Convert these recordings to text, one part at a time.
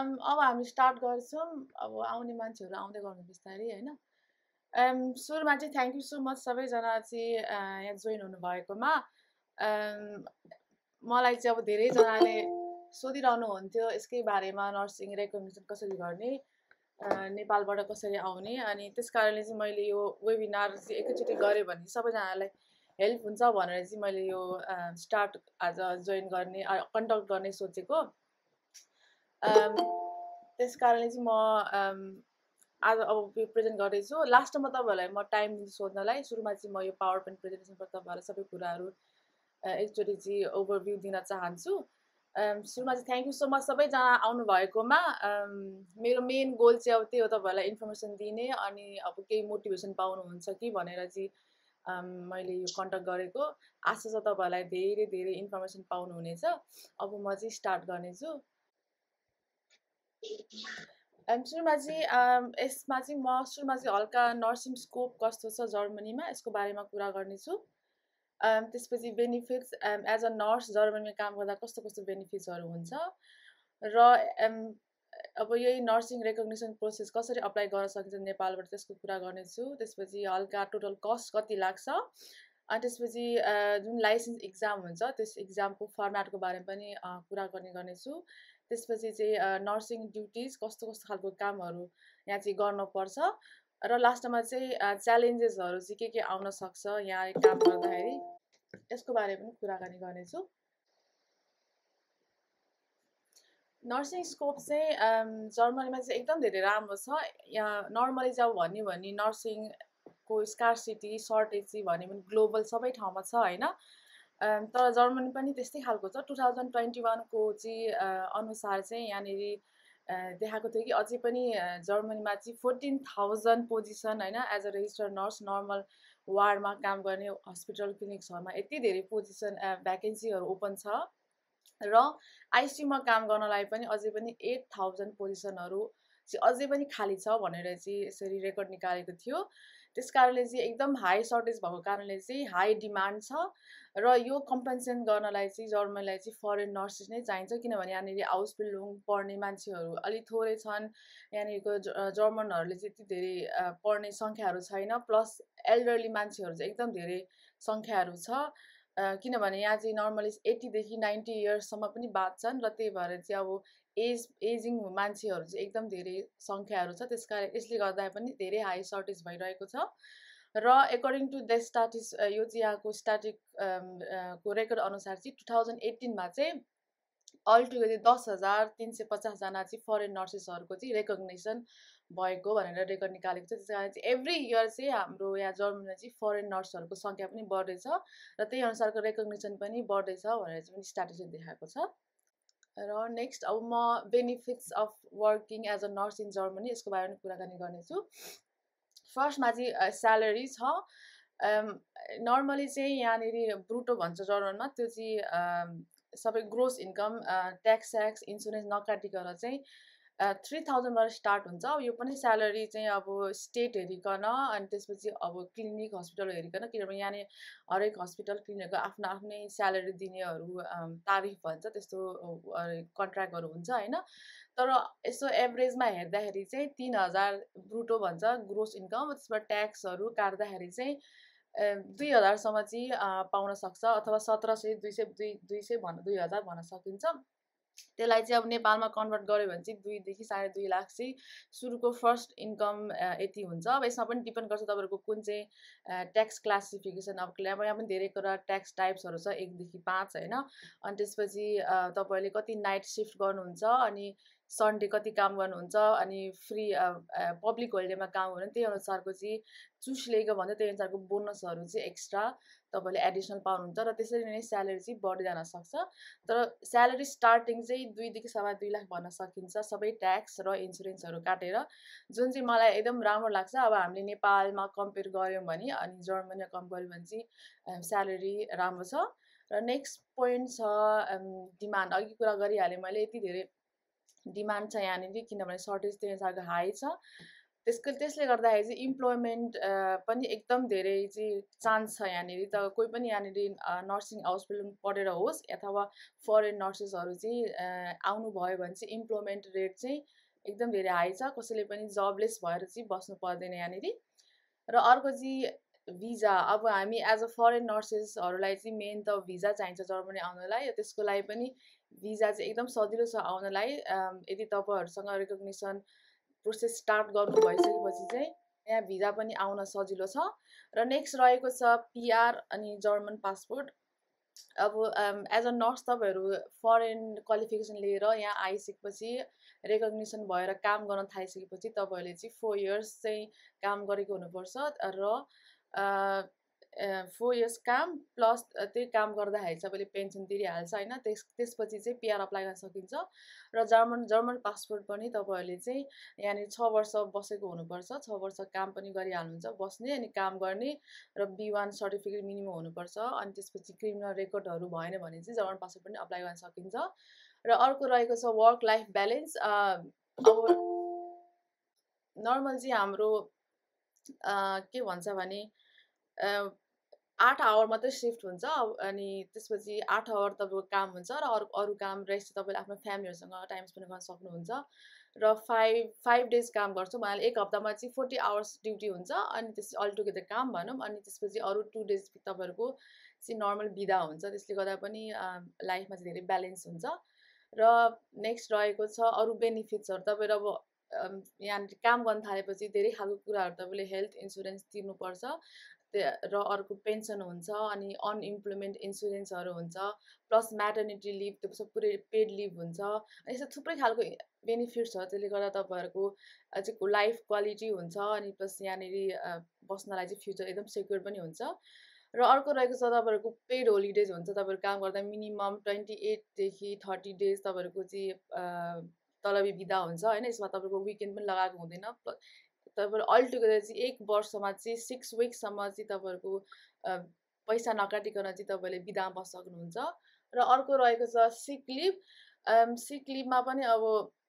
अब हामी स्टार्ट गर्छौँ। अब आउने मान्छेहरू आउँदै गर्नु बिस्तारै हैन। सुरुमा चाहिँ थ्याङ्क यू सो मच सबैजना चाहिँ यहाँ जोइन हुनुभएकोमा। अम, मलाई चाहिँ अब धेरैजनाले सोधिरहनुहुन्थ्यो यसकै बारेमा, नर्सिङ रेकग्निसन कसरी गर्ने, नेपालबाट कसरी आउने। अनि त्यस कारणले चाहिँ मैले यो वेबिनार चाहिँ एकैचोटि गरेँ भने सबैजनालाई हेल्प हुन्छ भनेर चाहिँ मैले यो स्टार्ट आज जोइन गर्ने कन्डक्ट गर्ने सोचेको। त्यस कारणले चाहिँ म आज अब यो प्रेजेन्ट गर्दैछु। लास्टमा तपाईँहरूलाई म टाइम दिन्छु सोध्नलाई। सुरुमा चाहिँ म यो पावर पोइन्ट प्रेजेन्टेसनबाट तपाईँहरूलाई सबै कुराहरू एकचोटि चाहिँ ओभरभ्यू दिन चाहन्छु। सुरुमा चाहिँ थ्याङ्क यू सो मच सबैजना आउनुभएकोमा। मेरो मेन गोल चाहिँ अब त्यही हो, तपाईँहरूलाई इन्फर्मेसन दिने अनि अब केही मोटिभेसन पाउनुहुन्छ कि भनेर चाहिँ मैले यो कन्ट्याक्ट गरेको। आशा छ तपाईँहरूलाई धेरै धेरै इन्फर्मेसन पाउनुहुनेछ। अब म चाहिँ स्टार्ट गर्नेछु। सुरुमा चाहिँ यसमा चाहिँ म सुरुमा चाहिँ हल्का नर्सिङ स्कोप कस्तो छ जर्मनीमा यसको बारेमा कुरा गर्नेछु। त्यसपछि बेनिफिट्स, एज अ नर्स जर्मनीमा काम गर्दा कस्तो कस्तो बेनिफिट्सहरू हुन्छ र अब यही नर्सिङ रेकग्निसन प्रोसेस कसरी अप्लाई गर्न सकिन्छ नेपालबाट त्यसको कुरा गर्नेछु। त्यसपछि हल्का टोटल कस्ट कति लाग्छ, अनि त्यसपछि जुन लाइसेन्स इक्जाम हुन्छ त्यस इक्जामको फर्मेटको बारेमा पनि कुरा गर्नेछु। त्यसपछि चाहिँ नर्सिङ ड्युटिज कस्तो कस्तो खालको कामहरू यहाँ चाहिँ गर्नुपर्छ र लास्टमा चाहिँ च्यालेन्जेसहरू चाहिँ के आउन सक्छ यहाँ काम गर्दाखेरि, यसको बारेमा पनि कुराकानी गर्नेछु। नर्सिङ स्कोप चाहिँ जर्मनीमा चाहिँ एकदम धेरै राम्रो छ। यहाँ नर्मली चाहिँ अब भन्यो भने नर्सिङको स्कार्सिटी सर्टेज चाहिँ भन्यो भने ग्लोबल सबै ठाउँमा छ होइन। तर जर्मनी पनि त्यस्तै खालको छ। 2021 को चाहिँ अनुसार चाहिँ यहाँनिर देखाएको थियो कि अझै पनि जर्मनीमा चाहिँ 14,000 पोजिसन होइन as a registered nurse normal वार्डमा काम गर्ने हस्पिटल क्लिनिक्सहरूमा यति धेरै पोजिसन भ्याकेन्सीहरू ओपन छ र आइसियुमा काम गर्नलाई पनि अझै पनि 8,000 पोजिसनहरू चाहिँ अझै पनि खाली छ भनेर चाहिँ यसरी रेकर्ड निकालेको थियो। त्यस कारणले चाहिँ एकदम हाई सर्टेज भएको कारणले चाहिँ हाई डिमान्ड छ र यो कम्पेन्सेसन गर्नलाई चाहिँ जर्मनीलाई चाहिँ फरेन नर्सेस नै चाहिन्छ, किनभने यहाँनिर आउसबिल्डिङ पढ्ने मान्छेहरू अलिक थोरै छन्। यहाँनिरको जर्मनहरूले चाहिँ यति धेरै पढ्ने सङ्ख्याहरू छैन, प्लस एल्डरली मान्छेहरू चाहिँ एकदम धेरै सङ्ख्याहरू छ। किनभने यहाँ चाहिँ नर्मली 80 देखि 90 इयर्ससम्म पनि बाँच्छन् र त्यही भएर चाहिँ अब एजिङ मान्छेहरू चाहिँ एकदम धेरै सङ्ख्याहरू छ। त्यस कारण यसले गर्दा पनि धेरै हाई सर्टेज भइरहेको छ र एकर्डिङ टु द स्ट्याटिस यो चाहिँ यहाँको स्ट्याटिक को रेकर्ड अनुसार चाहिँ 2018मा चाहिँ अल टुगेदर 10,350 जना चाहिँ फरेन नर्सेसहरूको चाहिँ रेकग्नेसन भएको भनेर रेकर्ड निकालेको छ। त्यस कारण चाहिँ एभ्री इयर चाहिँ हाम्रो यहाँ जर्मनीमा चाहिँ फरेन नर्सहरूको सङ्ख्या पनि बढ्दैछ र त्यही अनुसारको रेकग्नेसन पनि बढ्दैछ भनेर चाहिँ स्ट्याटिस्टिक्स देखाएको छ। र नेक्स्ट अब म benefits of working as a nurse in Germany यसको बारेमा कुराकानी गर्नेछु। फर्स्टमा चाहिँ स्यालेरी छ। नर्मली चाहिँ यहाँनिर ब्रुटो भन्छ जर्मनमा, त्यो चाहिँ सबै ग्रोस इन्कम ट्याक्स इन्सुरेन्स नकाटिकन चाहिँ 3,000बाट स्टार्ट हुन्छ। अब यो पनि स्यालेरी चाहिँ अब स्टेट हेरिकन अनि त्यसपछि अब क्लिनिक हस्पिटल हेरिकन, किनभने यहाँनिर हरेक हस्पिटल क्लिनिकको आफ्नो आफ्नै स्यालेरी दिनेहरू तारिफ भन्छ त्यस्तो कन्ट्र्याक्टहरू हुन्छ होइन। तर यसो एभरेजमा हेर्दाखेरि चाहिँ 3,000 ब्रुटो भन्छ ग्रोस इन्कम, त्यसबाट ट्याक्सहरू काट्दाखेरि चाहिँ 2,000सम्म चाहिँ पाउन सक्छ, अथवा 1,700 200 2,000 भन्न सकिन्छ। त्यसलाई चाहिँ अब नेपालमा कन्भर्ट गर्यो भने चाहिँ 2 देखि 2.5 लाख चाहिँ सुरुको फर्स्ट इन्कम यति हुन्छ। अब यसमा पनि डिपेन्ड गर्छ तपाईँहरूको कुन चाहिँ ट्याक्स क्लासिफिकेसन। अब यहाँ पनि धेरै कुरा ट्याक्स टाइप्सहरू छ 1 देखि 5 होइन। अनि त्यसपछि तपाईँले कति नाइट सिफ्ट गर्नुहुन्छ, अनि सन्डे कति काम गर्नुहुन्छ, अनि फ्री पब्लिक होलिडेमा काम गर्नु, त्यही अनुसारको चाहिँ चुस लिएको भन्छ, त्यही अनुसारको बोनसहरू चाहिँ एक्स्ट्रा तपाईँले एडिसनल पाउनुहुन्छ र त्यसरी नै स्यालेरी चाहिँ बढ्दै जान सक्छ। तर स्यालेरी स्टार्टिङ चाहिँ 2 देखि 2.5 लाख भन्न सकिन्छ सबै ट्याक्स र इन्सुरेन्सहरू काटेर, जुन चाहिँ मलाई एकदम राम्रो लाग्छ। अब हामीले नेपालमा कम्पेयर गऱ्यौँ भने अनि जर्मनीमा कम्पेयर गऱ्यौँ भने चाहिँ स्यालेरी राम्रो छ। र नेक्स्ट पोइन्ट छ डिमान्ड। अघि कुरा गरिहालेँ मैले, यति धेरै डिमान्ड छ यहाँनिर किनभने सर्टेज त्यही अनुसारको हाई छ। त्यसले गर्दाखेरि चाहिँ इम्प्लोइमेन्ट पनि एकदम धेरै चाहिँ चान्स छ यहाँनिर। त कोही पनि यहाँनिर नर्सिङ हस्पिटल पढेर होस् अथवा फरेन नर्सेसहरू चाहिँ आउनुभयो भने चाहिँ इम्प्लोइमेन्ट रेट चाहिँ एकदम धेरै हाई छ। कसैले पनि जबलेस भएर चाहिँ बस्नु पर्दैन यहाँनिर। र अर्को चाहिँ भिजा। अब हामी एज अ फरेन नर्सेसहरूलाई चाहिँ मेन त भिजा चाहिन्छ जर्मनी आउनलाई। त्यसको लागि पनि भिजा चाहिँ एकदम सजिलो छ आउनलाई। यदि तपाईँहरूसँग रिकग्निसन प्रोसेस स्टार्ट गर्नु भइसकेपछि चाहिँ यहाँ भिजा पनि आउन सजिलो छ। र नेक्स्ट रहेको छ पिआर अनि जर्मन पासपोर्ट। अब एज अ नर्स तपाईँहरू फरेन क्वालिफिकेसन लिएर यहाँ आइसकेपछि रेकग्निसन भएर काम गर्न थालिसकेपछि तपाईँहरूले चाहिँ 4 इयर्स चाहिँ काम गरेको हुनुपर्छ। र 4 इयर्स काम प्लस त्यही काम गर्दाखेरि तपाईँले पेन्सन तिरिहाल्छ होइन। त्यसपछि चाहिँ पिआर अप्लाई गर्न सकिन्छ। र जर्मन पासपोर्ट पनि तपाईँहरूले चाहिँ यहाँनिर 6 वर्ष बसेको हुनुपर्छ। 6 वर्ष काम पनि गरिहाल्नुहुन्छ, बस्ने अनि काम गर्ने। र B1 सर्टिफिकेट मिनिमम हुनुपर्छ। अनि त्यसपछि क्रिमिनल रेकर्डहरू भएन भने चाहिँ जर्मन पासपोर्ट पनि अप्लाई गर्न सकिन्छ। र अर्को रहेको छ वर्क लाइफ ब्यालेन्स। अब नर्मल चाहिँ हाम्रो के भन्छ भने 8 आवर मात्रै सिफ्ट हुन्छ। अनि त्यसपछि 8 आवर तपाईँको काम हुन्छ र अरू काम रेस्ट तपाईँले आफ्नो फ्यामिलीहरूसँग टाइम स्पेन्ड गर्न सक्नुहुन्छ। र 5 डेज काम गर्छौँ उहाँले। एक हप्तामा चाहिँ 40 आवर्स ड्युटी हुन्छ। अनि त्यसपछि अल टुगेदर काम भनौँ। अनि त्यसपछि अरू 2 डेज तपाईँहरूको चाहिँ नर्मल बिदा हुन्छ। त्यसले गर्दा पनि लाइफमा चाहिँ धेरै ब्यालेन्स हुन्छ। र नेक्स्ट रहेको छ अरू बेनिफिट्सहरू। तपाईँहरू अब यहाँनिर काम गर्न थालेपछि धेरै खालको कुराहरू तपाईँले हेल्थ इन्सुरेन्स तिर्नुपर्छ। र अर्को पेन्सन हुन्छ। अनि अनइम्प्लोइमेन्ट इन्सुरेन्सहरू हुन्छ। प्लस म्याटर्निटी लिभ, त्यो सब पुरै पेड लिभ हुन्छ। अनि यस्तो थुप्रै खालको बेनिफिट्स छ। त्यसले गर्दा तपाईँहरूको चाहिँ लाइफ क्वालिटी हुन्छ। अनि प्लस यहाँनिर बस्नलाई चाहिँ फ्युचर एकदम सेक्योर पनि हुन्छ। र अर्को रहेको छ तपाईँहरूको पेड होलिडेज हुन्छ। तपाईँहरू काम गर्दा मिनिमम 28 देखि 30 डेज तपाईँहरूको चाहिँ तलबी बिदा हुन्छ होइन। यसमा तपाईँको विकेन्ड पनि लगाएको हुँदैन। तपाईँहरू अल टुगेदर चाहिँ 1 वर्षमा चाहिँ 6 विक्ससम्म चाहिँ तपाईँहरूको पैसा नकाटिकन चाहिँ तपाईँले बिदामा बस्न सक्नुहुन्छ। र अर्को रहेको छ सिक लिभ। सिक लिभमा पनि अब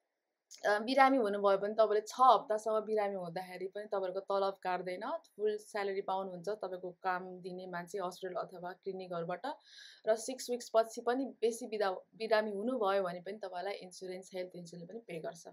बिरामी हुनुभयो भने तपाईँले 6 हप्तासम्म बिरामी हुँदाखेरि पनि तपाईँहरूको तलब काट्दैन। फुल स्यालेरी पाउनुहुन्छ तपाईँको काम दिने मान्छे हस्पिटल अथवा क्लिनिकहरूबाट। र 6 विक्स पछि पनि बेसी बिरामी हुनुभयो भने पनि तपाईँलाई इन्सुरेन्स, हेल्थ इन्सुरेन्स पनि पे गर्छ।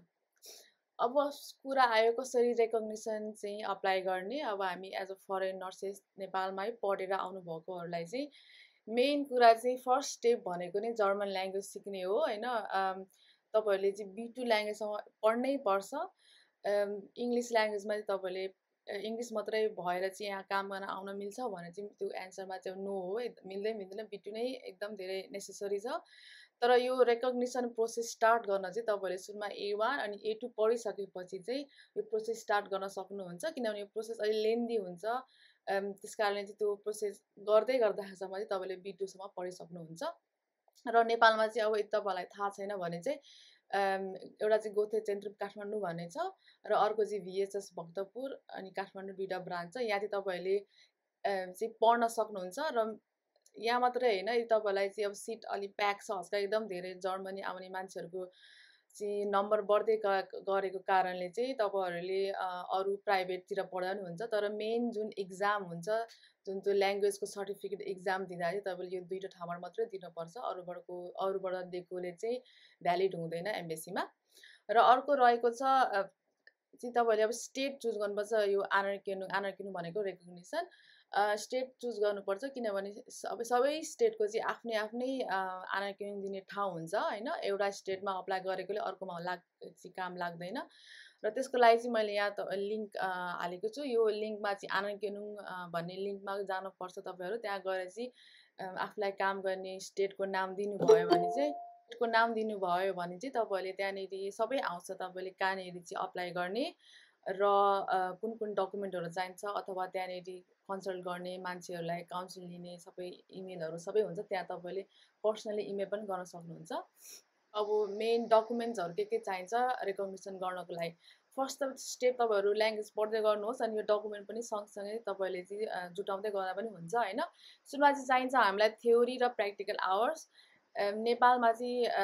अब कुरा आयो कसरी रेकग्निसन चाहिँ अप्लाई गर्ने। अब हामी एज अ फरेन नर्सेस नेपालमै पढेर आउनुभएकोहरूलाई चाहिँ मेन कुरा चाहिँ फर्स्ट स्टेप भनेको नै जर्मन ल्याङ्ग्वेज सिक्ने हो होइन। तपाईँहरूले चाहिँ B2 ल्याङ्ग्वेजसम्म पढ्नै पर्छ। इङ्ग्लिस ल्याङ्ग्वेजमा चाहिँ तपाईँले इङ्ग्लिस मात्रै भएर चाहिँ यहाँ काम गर्न आउन मिल्छ भने चाहिँ त्यो एन्सरमा चाहिँ नो हो। मिल्दैन। B2 नै एकदम धेरै नेसेसरी छ। तर यो रेकग्निसन प्रोसेस स्टार्ट गर्न चाहिँ तपाईँले सुरुमा A1 अनि A2 पढिसकेपछि चाहिँ यो प्रोसेस स्टार्ट गर्न सक्नुहुन्छ। किनभने यो प्रोसेस अलि लेन्दी हुन्छ। त्यस कारणले चाहिँ त्यो प्रोसेस गर्दै गर्दासम्म चाहिँ तपाईँले B2सम्म पढिसक्नुहुन्छ। र नेपालमा चाहिँ अब यदि तपाईँलाई थाहा छैन भने चाहिँ एउटा चाहिँ गोथे चेन्ट्रुप काठमाडौँ भन्ने छ। र अर्को चाहिँ VHS भक्तपुर अनि काठमाडौँ 2टा ब्रान्च छ। यहाँ चाहिँ तपाईँहरूले चाहिँ पढ्न सक्नुहुन्छ। र यहाँ मात्रै होइन, यदि तपाईँलाई चाहिँ अब सिट अलिक प्याक छ आजकल एकदम धेरै जर्मनी आउने मान्छेहरूको चाहिँ नम्बर बढ्दै गरेको कारणले चाहिँ तपाईँहरूले अरू प्राइभेटतिर पढ्दा पनि हुन्छ। तर मेन जुन इक्जाम हुन्छ, जुन त्यो ल्याङ्ग्वेजको सर्टिफिकेट इक्जाम दिँदा चाहिँ तपाईँले यो 2टा ठाउँबाट मात्रै दिनुपर्छ। अरूबाट दिएकोले चाहिँ भ्यालिड हुँदैन एम्बेसीमा। र अर्को रहेको छ चाहिँ तपाईँहरूले अब स्टेट चुज गर्नुपर्छ। यो anerkennung भनेको रेकग्निसन स्टेट चुज गर्नुपर्छ। किनभने अब सबै स्टेटको चाहिँ आफ्नै anerkennung दिने ठाउँ हुन्छ होइन। एउटा स्टेटमा अप्लाई गरेकोले अर्कोमा काम लाग्दैन। र त्यसको लागि चाहिँ मैले यहाँ लिङ्क हालेको छु। यो लिङ्कमा चाहिँ anerkennung भन्ने लिङ्कमा जानुपर्छ तपाईँहरू। त्यहाँ गएर चाहिँ आफूलाई काम गर्ने स्टेटको नाम दिनुभयो भने चाहिँ तपाईँहरूले त्यहाँनिर सबै आउँछ। तपाईँले कहाँनिर चाहिँ अप्लाई गर्ने र कुन डकुमेन्टहरू चाहिन्छ अथवा त्यहाँनिर कन्सल्ट गर्ने मान्छेहरूलाई काउन्सिल लिने सबै इमेलहरू सबै हुन्छ। त्यहाँ तपाईँले पर्सनली इमेल पनि गर्न सक्नुहुन्छ। अब मेन डकुमेन्ट्सहरू के चाहिन्छ रेकग्निसन गर्नको लागि। फर्स्ट स्टेप तपाईँहरू ल्याङ्ग्वेज पढ्दै गर्नुहोस्। अनि यो डकुमेन्ट पनि सँगसँगै तपाईँले चाहिँ जुटाउँदै गर्दा पनि हुन्छ होइन। सुरुमा चाहिँ चाहिन्छ हामीलाई थ्योरी र प्र्याक्टिकल आवर्स। नेपालमा चाहिँ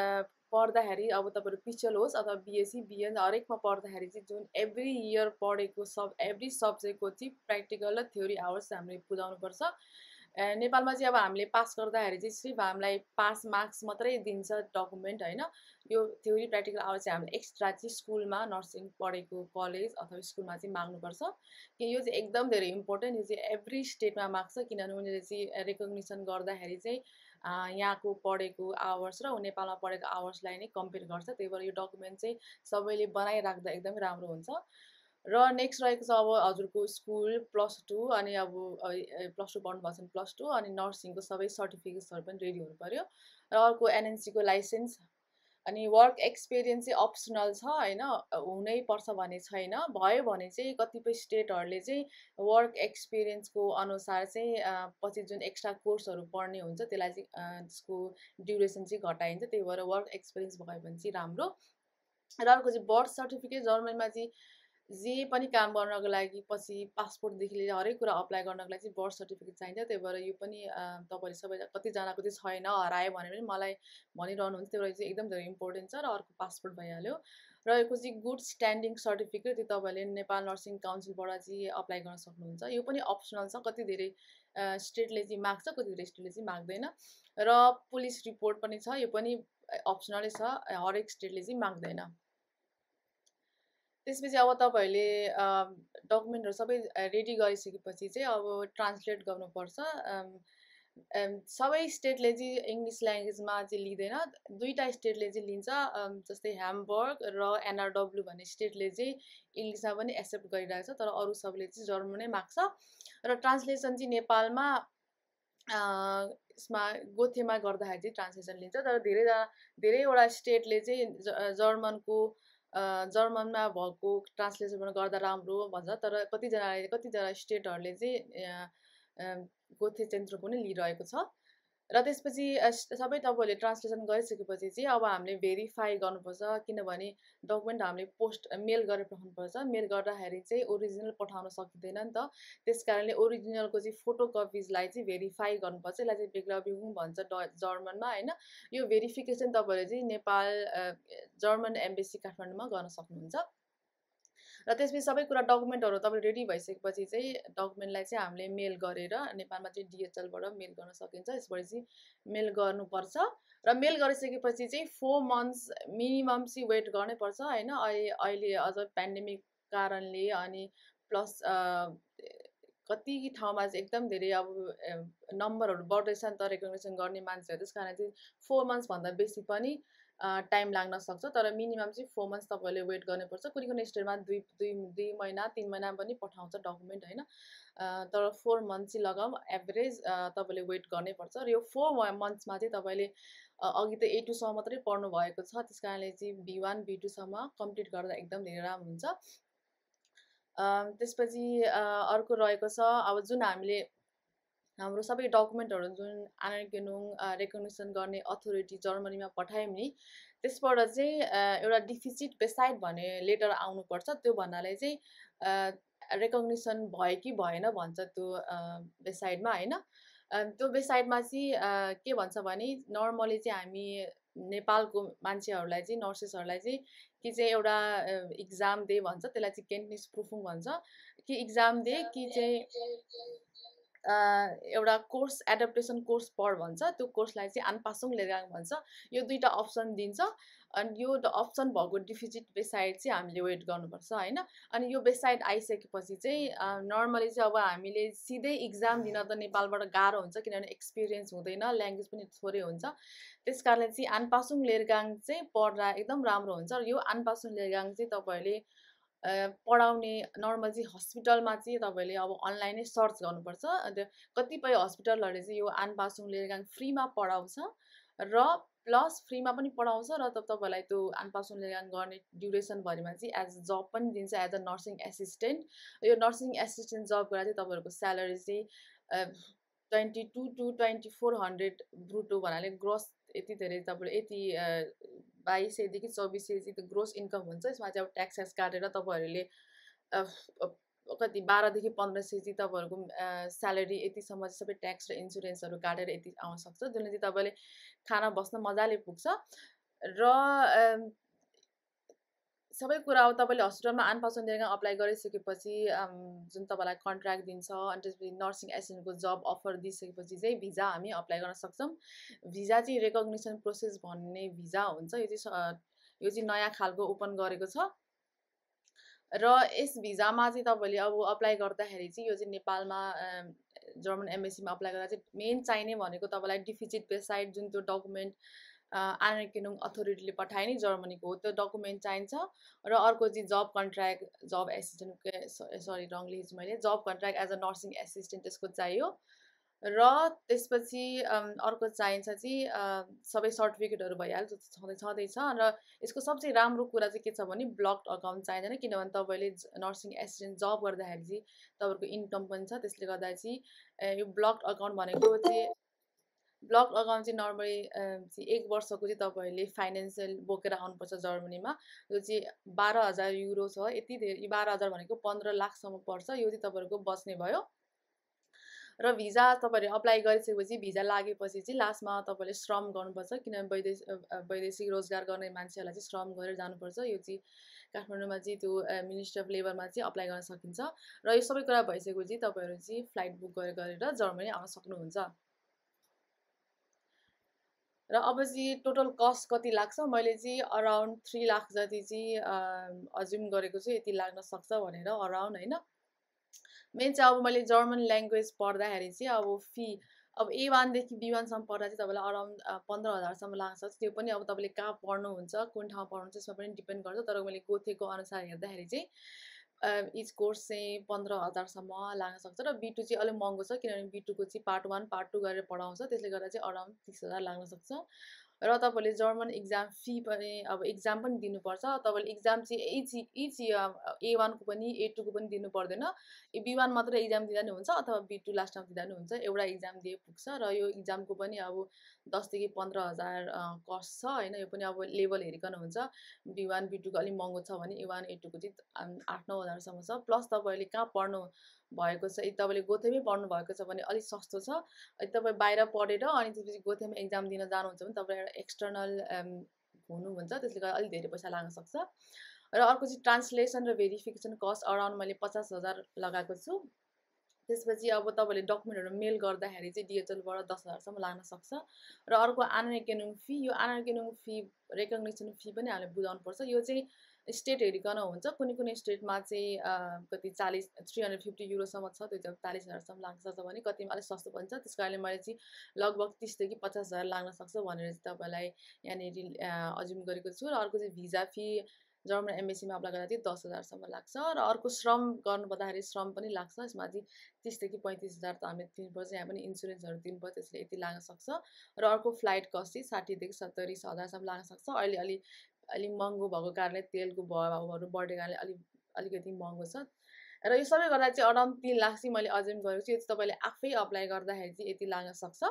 पढ्दाखेरि अब तपाईँहरू पिछल होस् अथवा बिएससी बिएन हरेकमा पढ्दाखेरि चाहिँ जुन एभ्री इयर पढेको एभ्री सब्जेक्टको चाहिँ प्र्याक्टिकल र थ्योरी आवर्स हामीले बुझाउनुपर्छ। नेपालमा चाहिँ अब हामीले पास गर्दाखेरि चाहिँ सिर्फ हामीलाई पास मार्क्स मात्रै दिन्छ डकुमेन्ट होइन। यो थ्योरी प्र्याक्टिकल आवर्स चाहिँ हामीले एक्स्ट्रा चाहिँ स्कुलमा नर्सिङ पढेको कलेज अथवा स्कुलमा चाहिँ माग्नुपर्छ कि यो चाहिँ एकदम धेरै इम्पोर्टेन्ट। यो चाहिँ एभ्री स्टेटमा माग्छ किनभने उनीहरूले चाहिँ रेकग्निसन गर्दाखेरि चाहिँ यहाँको पढेको आवर्स र नेपालमा पढेको आवर्सलाई नै कम्पेयर गर्छ। त्यही भएर यो डकुमेन्ट चाहिँ सबैले बनाइराख्दा एकदमै राम्रो हुन्छ। र नेक्स्ट रहेको छ अब हजुरको स्कुल +2 अनि अब +2 पढ्नुभएको छ भने +2 अनि नर्सिङको सबै सर्टिफिकेट्सहरू पनि रेडी हुनु पर्यो। र अर्को एनएनसीको लाइसेन्स अनि वर्क एक्सपिरियन्स चाहिँ अप्सनल छ होइन, हुनै पर्छ भने छैन। भयो भने चाहिँ कतिपय स्टेटहरूले चाहिँ वर्क एक्सपिरियन्सको अनुसार चाहिँ पछि जुन एक्स्ट्रा कोर्सहरू पढ्ने हुन्छ त्यसलाई चाहिँ त्यसको ड्युरेसन चाहिँ घटाइन्छ। त्यही भएर वर्क एक्सपिरियन्स भयो भने चाहिँ राम्रो। र अर्को चाहिँ बर्थ सर्टिफिकेट। जर्मनीमा चाहिँ जे पनि काम गर्नको लागि पछि पासपोर्टदेखि लिएर हरेक कुरा अप्लाई गर्नको लागि चाहिँ बर्थ सर्टिफिकेट चाहिन्छ। त्यही भएर यो पनि तपाईँले सबैजना कतिजनाको चाहिँ छैन हरायो भने पनि मलाई भनिरहनुहुन्छ। त्यही भएर चाहिँ एकदम धेरै इम्पोर्टेन्ट छ। र अर्को पासपोर्ट भइहाल्यो। र अर्को चाहिँ गुड स्ट्यान्डिङ सर्टिफिकेट, त्यो तपाईँले नेपाल नर्सिङ काउन्सिलबाट चाहिँ अप्लाई गर्न सक्नुहुन्छ। यो पनि अप्सनल छ, कति धेरै स्टेटले चाहिँ माग्छ कति धेरै स्टेटले चाहिँ माग्दैन। र पुलिस रिपोर्ट पनि छ, यो पनि अप्सनलै छ, हरेक स्टेटले चाहिँ माग्दैन। त्यसपछि अब तपाईँहरूले डकुमेन्टहरू सबै रेडी गरिसकेपछि चाहिँ अब ट्रान्सलेट गर्नुपर्छ। सबै स्टेटले चाहिँ इङ्ग्लिस ल्याङ्ग्वेजमा चाहिँ लिँदैन, दुईवटा स्टेटले चाहिँ लिन्छ। जस्तै ह्याम्बर्ग र एनआरडब्ल्यू भन्ने स्टेटले चाहिँ इङ्ग्लिसमा पनि एक्सेप्ट गरिरहेको छ, तर अरू सबले चाहिँ जर्मनै माग्छ। र ट्रान्सलेसन चाहिँ नेपालमा यसमा गोथेमा गर्दाखेरि चाहिँ ट्रान्सलेसन लिन्छ। तर धेरैवटा स्टेटले चाहिँ जर्मनमा भएको ट्रान्सलेसन गर्दा राम्रो भन्छ। तर कतिजना स्टेटहरूले चाहिँ गोथे चेन्ट्रो पनि लिइरहेको छ। र त्यसपछि सबै तपाईँहरूले ट्रान्सलेसन गरिसकेपछि चाहिँ अब हामीले भेरिफाई गर्नुपर्छ, किनभने डकुमेन्ट हामीले मेल गरेर पठाउनुपर्छ। मेल गर्दाखेरि चाहिँ ओरिजिनल पठाउन सकिँदैन नि त। त्यस कारणले ओरिजिनलको चाहिँ फोटोकपिजलाई चाहिँ भेरिफाई गर्नुपर्छ। यसलाई चाहिँ बेग्राबिङ भन्छ जर्मनमा होइन। यो भेरिफिकेसन तपाईँहरूले चाहिँ नेपाल जर्मन एम्बेसी काठमाडौँमा गर्न सक्नुहुन्छ। र त्यसपछि सबै कुरा डकुमेन्टहरू तपाईँ रेडी भइसकेपछि चाहिँ डकुमेन्टलाई चाहिँ हामीले मेल गरेर नेपालमा चाहिँ डिएचएलबाट मेल गर्न सकिन्छ। यसबाट चाहिँ मेल गर्नुपर्छ। र मेल गरिसकेपछि चाहिँ 4 मन्थ्स मिनिमम चाहिँ वेट गर्नैपर्छ होइन। अहिले अझ पेन्डेमिक कारणले अनि प्लस कति ठाउँमा चाहिँ एकदम धेरै अब नम्बरहरू बढ्दैछ नि त रेकग्नेसन गर्ने मान्छेहरू। त्यस कारण चाहिँ 4 मन्थ्सभन्दा बेसी पनि टाइम लाग्न सक्छ। तर मिनिमम चाहिँ 4 मन्थ्स तपाईँले वेट गर्नुपर्छ। कुनै स्टेटमा दुई महिना 3 महिना पनि पठाउँछ डकुमेन्ट होइन। तर 4 मन्थ चाहिँ लगाऊ एभरेज तपाईँले वेट गर्नैपर्छ। र यो 4 मन्थ्समा चाहिँ तपाईँले अघि त A2 सम्म मात्रै पढ्नु भएको छ, त्यस कारणले चाहिँ B1 B2 सम्म कम्प्लिट गर्दा एकदम धेरै राम्रो हुन्छ। त्यसपछि अर्को रहेको छ अब जुन हामीले हाम्रो सबै डकुमेन्टहरू जुन anerkennung रेकग्निसन गर्ने अथोरिटी जर्मनीमा पठायौँ नि, त्यसबाट चाहिँ एउटा डिफिसिट बेसाइड भन्ने लेटर आउनुपर्छ। त्यो भन्नाले चाहिँ रेकग्निसन भयो कि भएन भन्छ त्यो बेसाइडमा होइन। त्यो बेसाइडमा चाहिँ के भन्छ भने नर्मली चाहिँ हामी नेपालको मान्छेहरूलाई चाहिँ नर्सेसहरूलाई चाहिँ कि चाहिँ एउटा इक्जाम दे भन्छ, त्यसलाई चाहिँ केन्टनिस प्रुफिङ भन्छ। कि इक्जाम दे कि चाहिँ एउटा कोर्स एडप्टेसन कोर्स पढ भन्छ। त्यो कोर्सलाई चाहिँ आनपासुङ लेगाङ भन्छ। यो दुईवटा अप्सन दिन्छ। अनि यो अप्सन भएको डिफिजिट बेसाइड चाहिँ हामीले वेट गर्नुपर्छ होइन। अनि यो बेसाइड आइसकेपछि चाहिँ नर्मली चाहिँ अब हामीले सिधै इक्जाम दिन त नेपालबाट गाह्रो हुन्छ, किनभने एक्सपिरियन्स हुँदैन, ल्याङ्ग्वेज पनि थोरै हुन्छ। त्यस कारणले चाहिँ आनपासुङ लेगाङ चाहिँ पढ्दा एकदम राम्रो हुन्छ। र यो आनपासुङ लेगाङ चाहिँ तपाईँहरूले पढाउने नर्मल चाहिँ हस्पिटलमा चाहिँ तपाईँले अब अनलाइनै सर्च गर्नुपर्छ। अन्त कतिपय हस्पिटलहरूले चाहिँ यो आनपासुङ लेगाङ फ्रीमा पढाउँछ र प्लस फ्रीमा पनि पढाउँछ र तपाईँलाई त्यो आनपासुङ लेगाङ गर्ने ड्युरेसनभरिमा चाहिँ एज अ जब पनि दिन्छ, एज अ नर्सिङ एसिस्टेन्ट। यो नर्सिङ एसिस्टेन्ट जब गरेर चाहिँ तपाईँहरूको स्यालेरी चाहिँ 22 to 2400 ब्रुटो भन्नाले ग्रोस यति धेरै तपाईँले यति 2200 देखि 2400 चाहिँ ग्रोस इन्कम हुन्छ। यसमा चाहिँ अब ट्याक्सेस काटेर तपाईँहरूले कति 12 देखि 1500 चाहिँ तपाईँहरूको स्यालेरी यतिसम्म चाहिँ सबै ट्याक्स र इन्सुरेन्सहरू काटेर यति आउन सक्छ, जसले चाहिँ तपाईँले खाना बस्न मजाले पुग्छ। र सबै कुरा अब तपाईँले हस्पिटलमा आनपासन्देरका अप्लाई गरिसकेपछि जुन तपाईँलाई कन्ट्र्याक्ट दिन्छ अनि त्यसपछि नर्सिङ एसिस्टेन्टको जब अफर दिइसकेपछि चाहिँ भिजा हामी अप्लाई गर्न सक्छौँ। भिजा चाहिँ रेकग्निसन प्रोसेस भन्ने भिजा हुन्छ, यो चाहिँ नयाँ खालको ओपन गरेको छ। र यस भिजामा चाहिँ तपाईँले अब अप्लाई गर्दाखेरि चाहिँ यो चाहिँ नेपालमा जर्मन एम्बेसीमा अप्लाई गर्दा चाहिँ मेन चाहिने भनेको तपाईँलाई डिफिजिट बेसाइड जुन त्यो डकुमेन्ट anerkennung अथोरिटीले पठाए नि जर्मनीको हो, त्यो डकुमेन्ट चाहिन्छ। र अर्को चाहिँ job contract, job assistant, sorry wrong लेखेछु मैले, job contract as a nursing assistant त्यसको चाहियो। र त्यसपछि अर्को चाहिन्छ चाहिँ सबै सर्टिफिकेटहरू भइहाल्छ, छँदैछ। र यसको सबसे राम्रो कुरा चाहिँ के छ भने ब्लक्ड अकाउन्ट चाहिँदैन, किनभने तपाईँले नर्सिङ एसिस्टेन्ट जब गर्दाखेरि चाहिँ तपाईँको इन्कम पनि छ। त्यसले गर्दा चाहिँ यो ब्लक्ड अकाउन्ट भनेको चाहिँ ब्लक अकाउन्ट चाहिँ नर्मली चाहिँ 1 वर्षको चाहिँ तपाईँहरूले फाइनेन्सियल बोकेर आउनुपर्छ जर्मनीमा। यो चाहिँ 12,000 युरो छ। यति धेरै, 12,000 भनेको 15 लाखसम्म पर्छ। यो चाहिँ तपाईँहरूको बच्ने भयो। र भिजा तपाईँहरूले अप्लाई गरिसकेपछि भिजा लागेपछि चाहिँ लास्टमा तपाईँले श्रम गर्नुपर्छ, किनभने वैदेशिक रोजगार गर्ने मान्छेहरूलाई चाहिँ श्रम गरेर जानुपर्छ। यो चाहिँ काठमाडौँमा चाहिँ त्यो मिनिस्ट्री अफ लेबरमा चाहिँ अप्लाई गर्न सकिन्छ। र यो सबै कुरा भइसकेपछि तपाईँहरू चाहिँ फ्लाइट बुक गरेर जर्मनी आउन सक्नुहुन्छ। र अब चाहिँ टोटल कस्ट कति लाग्छ, मैले चाहिँ अराउन्ड 3 लाख जति चाहिँ अज्युम गरेको छु, यति लाग्न सक्छ भनेर अराउन्ड, होइन। मेन चाहिँ अब मैले जर्मन ल्याङ्ग्वेज पढ्दाखेरि चाहिँ अब फी अब A1 देखि B1 सम्म पढ्दा चाहिँ तपाईँलाई अराउन्ड 15,000 लाग्न सक्छ। त्यो पनि अब तपाईँले कहाँ पढ्नुहुन्छ, कुन ठाउँमा पढ्नुहुन्छ त्यसमा पनि डिपेन्ड गर्छ। तर मैले गोथेको अनुसार हेर्दाखेरि चाहिँ इच कोर्स चाहिँ 15,000 लाग्न सक्छ। र B2 चाहिँ अलिक महँगो छ, किनभने B2 को चाहिँ पार्ट 1 पार्ट 2 गरेर पढाउँछ। त्यसले गर्दा चाहिँ अराउन्ड 30,000 लाग्न सक्छ। र तपाईँले जर्मन इक्जाम फी पनि अब इक्जाम पनि दिनुपर्छ। तपाईँले इक्जाम चाहिँ इच A1 को पनि A2 को पनि दिनु पर्दैन। B1 मात्रै इक्जाम दिँदा नि हुन्छ, अथवा B2 लास्टमा दिँदा नि हुन्छ। एउटा इक्जाम दिए पुग्छ। र यो इक्जामको पनि अब 10 देखि 15,000 कस्ट छ, होइन। यो पनि अब लेभल हेरिकन हुन्छ। B1 B2 को अलिक महँगो छ भने A1 A2 को चाहिँ 8-9,000सम्म छ। प्लस तपाईँले कहाँ पढ्नु भएको छ, यदि तपाईँले गोथेमै पढ्नु भएको छ भने अलिक सस्तो छ। यदि तपाईँ बाहिर पढेर अनि त्यसपछि गोथेमा एक्जाम दिन जानुहुन्छ भने तपाईँ एउटा एक्सटर्नल हुनुहुन्छ, त्यसले गर्दा अलिक धेरै पैसा लाग्न सक्छ। र अर्को चाहिँ ट्रान्सलेसन र भेरिफिकेसन कस्ट अराउन्ड मैले 50,000 लगाएको छु। त्यसपछि अब तपाईँले डकुमेन्टहरू मेल गर्दाखेरि चाहिँ DHLबाट 10,000सम्म लाग्न सक्छ। र अर्को anerkennung फी, यो anerkennung फी रेकग्निसन फी पनि हामीले बुझाउनुपर्छ। यो चाहिँ स्टेट हेरिकन हुन्छ। कुनै कुनै स्टेटमा चाहिँ कति 350 युरोसम्म छ, त्यो चाहिँ 40,000सम्म लाग्न सक्छ भने कतिमा अलिक सस्तो पनि छ। त्यस कारणले मैले चाहिँ लगभग 30 देखि 50,000 लाग्न सक्छ भनेर चाहिँ तपाईँलाई यहाँनिर अज्युम गरेको छु। र अर्को चाहिँ भिजा फी जर्मन एम्बेसीमा अप्लाई गर्दा चाहिँ 10,000सम्म लाग्छ। र अर्को श्रम गर्नु पर्दाखेरि श्रम पनि लाग्छ। यसमा चाहिँ 30 देखि 35,000 त हामीले दिनुपर्छ। यहाँ पनि इन्सुरेन्सहरू दिनुपर्छ, त्यसले यति लाग्न सक्छ। र अर्को फ्लाइट कस्ट चाहिँ 60 देखि 70,000सम्म लाग्न सक्छ। अहिले अलिक महँगो भएको कारणले, तेलको भाउहरू बढेको कारणले अलिकति महँगो छ। र यो सबै गर्दा चाहिँ अराउन्ड 3 लाख चाहिँ मैले अज्युम गरेको छु। यो चाहिँ तपाईँले आफै अप्लाई गर्दाखेरि चाहिँ यति लाग्न सक्छ।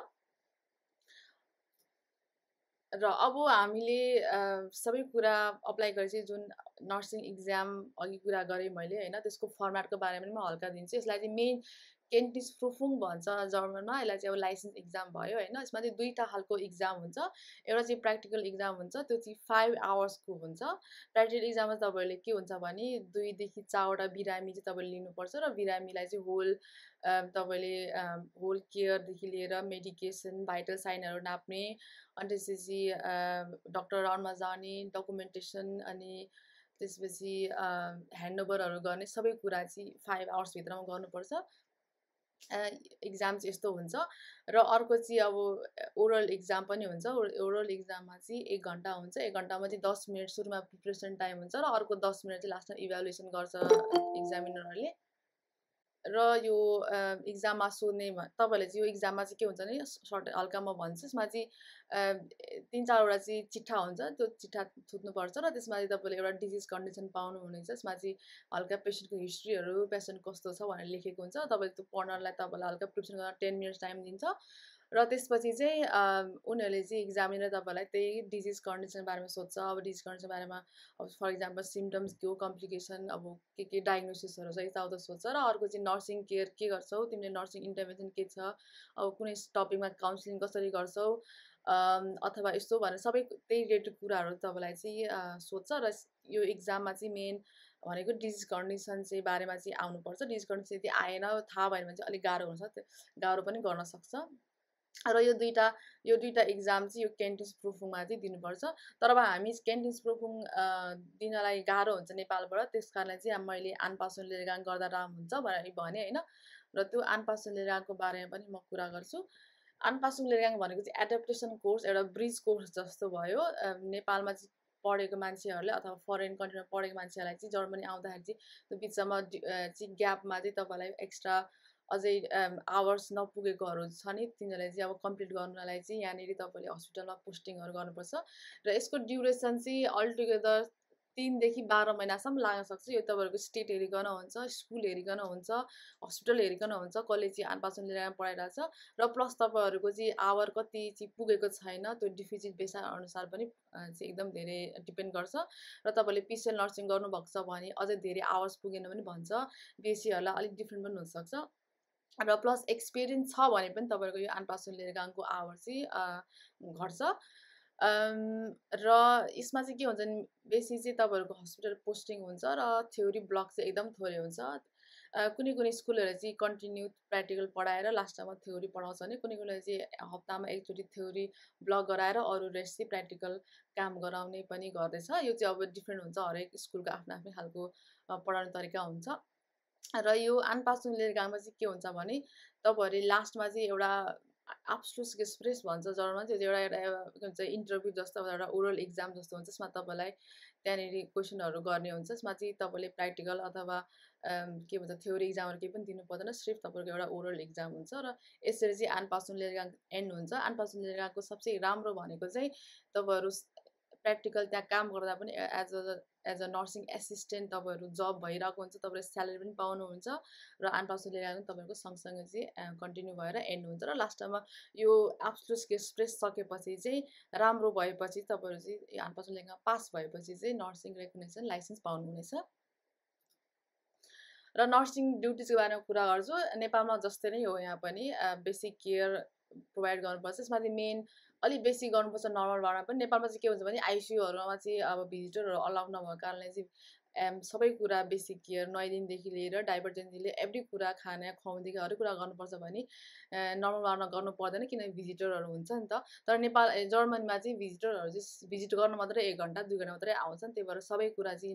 र अब हामीले सबै कुरा अप्लाई गरेपछि जुन नर्सिङ इक्जाम अघि कुरा गरेँ मैले, होइन, त्यसको फर्मेटको बारेमा पनि म हल्का दिन्छु। यसलाई चाहिँ मेन केन्टिस प्रुफुङ भन्छ जर्मनमा। यसलाई चाहिँ अब लाइसेन्स इक्जाम भयो, होइन। यसमा चाहिँ 2टा खालको इक्जाम हुन्छ। एउटा चाहिँ प्र्याक्टिकल इक्जाम हुन्छ, त्यो चाहिँ 5 आवर्सको हुन्छ। प्र्याक्टिकल इक्जाममा तपाईँहरूले के हुन्छ भने 2 देखि 4वटा बिरामी चाहिँ तपाईँले लिनुपर्छ। र बिरामीलाई चाहिँ तपाईँले होल केयरदेखि लिएर मेडिकेसन, भाइटल साइनहरू नाप्ने, अनि त्यसपछि डक्टर राउन्डमा जाने, डकुमेन्टेसन, अनि त्यसपछि ह्यान्डओभरहरू गर्ने, सबै कुरा चाहिँ 5 आवर्सभित्रमा गर्नुपर्छ। इक्जाम चाहिँ यस्तो हुन्छ। र अर्को चाहिँ अब ओरल इक्जाम पनि हुन्छ। ओरल इक्जाममा चाहिँ 1 घन्टा हुन्छ। 1 घन्टामा चाहिँ 10 मिनट सुरुमा प्रिपरेसन टाइम हुन्छ, र अर्को 10 मिनट चाहिँ लास्टमा इभ्यालुएसन गर्छ इक्जामिनरहरूले। र यो इक्जाममा सोध्ने तपाईँहरूले चाहिँ यो इक्जाममा चाहिँ के हुन्छ भने सर्ट हल्का म भन्छु। यसमा चाहिँ 3-4वटा चाहिँ चिट्ठा हुन्छ। त्यो चिट्ठा थुत्नुपर्छ। र त्यसमा चाहिँ तपाईँले एउटा डिजिज कन्डिसन पाउनुहुनेछ। यसमा चाहिँ हल्का पेसेन्टको हिस्ट्रीहरू, पेसेन्ट कस्तो छ भनेर लेखेको हुन्छ। तपाईँले त्यो पढ्नलाई तपाईँलाई हल्का प्रिपरेसन गर्न 10 मिनट्स टाइम दिन्छ। र त्यसपछि चाहिँ उनीहरूले चाहिँ इक्जामिनर तपाईँलाई त्यही डिजिज कन्डिसन बारेमा सोध्छ। अब डिजिज कन्डिसन बारेमा अब फर इक्जाम्पल सिम्टम्स के हो, कम्प्लिकेसन, अब के डायग्नोसिसहरू छ, यताउता सोध्छ। र अर्को चाहिँ नर्सिङ केयर के गर्छौ तिमीले, नर्सिङ इन्टरभेन्सन के छ, अब कुनै टपिकमा काउन्सिलिङ कसरी गर्छौ, अथवा यस्तो भनेर सबै त्यही रिलेटेड कुराहरू तपाईँलाई चाहिँ सोध्छ र यो इक्जाममा चाहिँ मेन भनेको डिजिज कन्डिसन चाहिँ बारेमा चाहिँ आउनुपर्छ। डिजिज कन्डिसन यदि आएन थाहा भएन भने चाहिँ अलिक गाह्रो हुन्छ, गाह्रो पनि गर्न सक्छ। र यो दुईटा इक्जाम चाहिँ यो क्यान्टिन्स प्रुफिङमा चाहिँ दिनुपर्छ। तर अब हामी क्यान्टिन्स प्रुफिङ दिनलाई गाह्रो हुन्छ नेपालबाट, त्यस कारणले चाहिँ मैले आनपासन लिएर गर्दा राम्रो हुन्छ भनेर भने होइन। र त्यो आनपासन लिएर बारेमा पनि म कुरा गर्छु। आनपासन लिएर भनेको चाहिँ एडप्टेसन कोर्स, एउटा ब्रिज कोर्स जस्तो भयो। नेपालमा चाहिँ पढेको मान्छेहरूले अथवा फरेन कन्ट्रीमा पढेको मान्छेहरूलाई चाहिँ जर्मनी आउँदाखेरि चाहिँ त्यो बिचमा चाहिँ ग्यापमा चाहिँ तपाईँलाई एक्स्ट्रा अझै आवर्स नपुगेकोहरू छ नि, तिनीहरूले चाहिँ अब कम्प्लिट गर्नलाई चाहिँ यहाँनिर तपाईँले हस्पिटलमा पोस्टिङहरू गर्नुपर्छ। र यसको ड्युरेसन चाहिँ अलटुगेदर 3 देखि 12 महिनासम्म लाग्न सक्छ। यो तपाईँहरूको स्टेट हेरिकन हुन्छ, स्कुल हेरिकन हुन्छ, हस्पिटल हेरिकन हुन्छ, कसले चाहिँ आनपासन लिएर पढाइरहेको छ। र प्लस तपाईँहरूको चाहिँ आवर कति चाहिँ पुगेको छैन, त्यो डिफिजिट बेसा अनुसार पनि चाहिँ एकदम धेरै डिपेन्ड गर्छ। र तपाईँले पिसिएल नर्सिङ गर्नुभएको छ भने अझै धेरै आवर्स पुगेन पनि भन्छ, बिएससीहरूलाई अलिक डिफ्रेन्ट पनि हुनसक्छ। र प्लस एक्सपिरियन्स छ भने पनि तपाईँहरूको यो आनपासन लिएर आवर चाहिँ घट्छ। र यसमा चाहिँ के हुन्छ नि, बेसी चाहिँ तपाईँहरूको हस्पिटल पोस्टिङ हुन्छ र थ्योरी ब्लक चाहिँ एकदम थोरै हुन्छ। कुनै कुनै स्कुलहरू चाहिँ कन्टिन्यू प्र्याक्टिकल पढाएर लास्टमा थ्योरी पढाउँछ भने कुनै कुनै चाहिँ हप्तामा एकचोटि थ्योरी ब्लक गराएर अरू रेस्ट चाहिँ प्र्याक्टिकल काम गराउने पनि गर्दैछ। यो चाहिँ अब डिफ्रेन्ट हुन्छ, हरेक स्कुलको आफ्नो आफ्नै खालको पढाउने तरिका हुन्छ। र यो आनपासन लिएर चाहिँ के हुन्छ भने तपाईँहरूले लास्टमा चाहिँ एउटा एब्सोल्युट एक्सप्रेस भन्छ जर्मनमा, त्यो एउटा के भन्छ इन्टरभ्यू जस्तो एउटा ओरल इक्जाम जस्तो हुन्छ। यसमा तपाईँलाई त्यहाँनिर क्वेसनहरू गर्ने हुन्छ। यसमा चाहिँ तपाईँले प्र्याक्टिकल अथवा के भन्छ थ्योरी इक्जामहरू केही पनि दिनु पर्दैन, सिर्फ तपाईँको एउटा ओरल इक्जाम हुन्छ। र यसरी चाहिँ आनपासन लिएर एन्ड हुन्छ। आनपासन लिएर सबसे राम्रो भनेको चाहिँ तपाईँहरू प्र्याक्टिकल त्यहाँ काम गर्दा पनि एज अ नर्सिङ एसिस्टेन्ट तपाईँहरू जब भइरहेको हुन्छ, तपाईँले स्यालेरी पनि पाउनुहुन्छ। र आनपासन लिएर तपाईँहरूको सँगसँगै चाहिँ कन्टिन्यू भएर एन्ड हुन्छ। र लास्टमा यो एब्सोल्युट एक्सप्रेस सकेपछि चाहिँ राम्रो भएपछि तपाईँहरू चाहिँ आनपासन लिएर पास भएपछि चाहिँ नर्सिङ रेकग्नेसन लाइसेन्स पाउनुहुनेछ। र नर्सिङ ड्युटीको बारेमा कुरा गर्छु। नेपालमा जस्तै नै हो, यहाँ पनि बेसिक केयर प्रोभाइड गर्नुपर्छ। यसमा चाहिँ मेन अलिक बेसी गर्नुपर्छ नर्मल वार्डमा पनि। नेपालमा चाहिँ के हुन्छ भने आइसियुहरूमा चाहिँ अब भिजिटरहरू अलाउड नभएको कारणले चाहिँ सबै कुरा बेसिक केयर नुहाइदिनदेखि लिएर डाइभर्जेनदेखि लिएर एभ्री कुरा खाना खुवाउनुदेखि हरेक कुरा गर्नुपर्छ भने नर्मल वार्डमा गर्नु पर्दैन, किनभने भिजिटरहरू हुन्छ नि त। तर जर्मनीमा चाहिँ भिजिटरहरू चाहिँ भिजिट गर्न मात्रै 1 घन्टा 2 घन्टा मात्रै आउँछन्। त्यही भएर सबै कुरा चाहिँ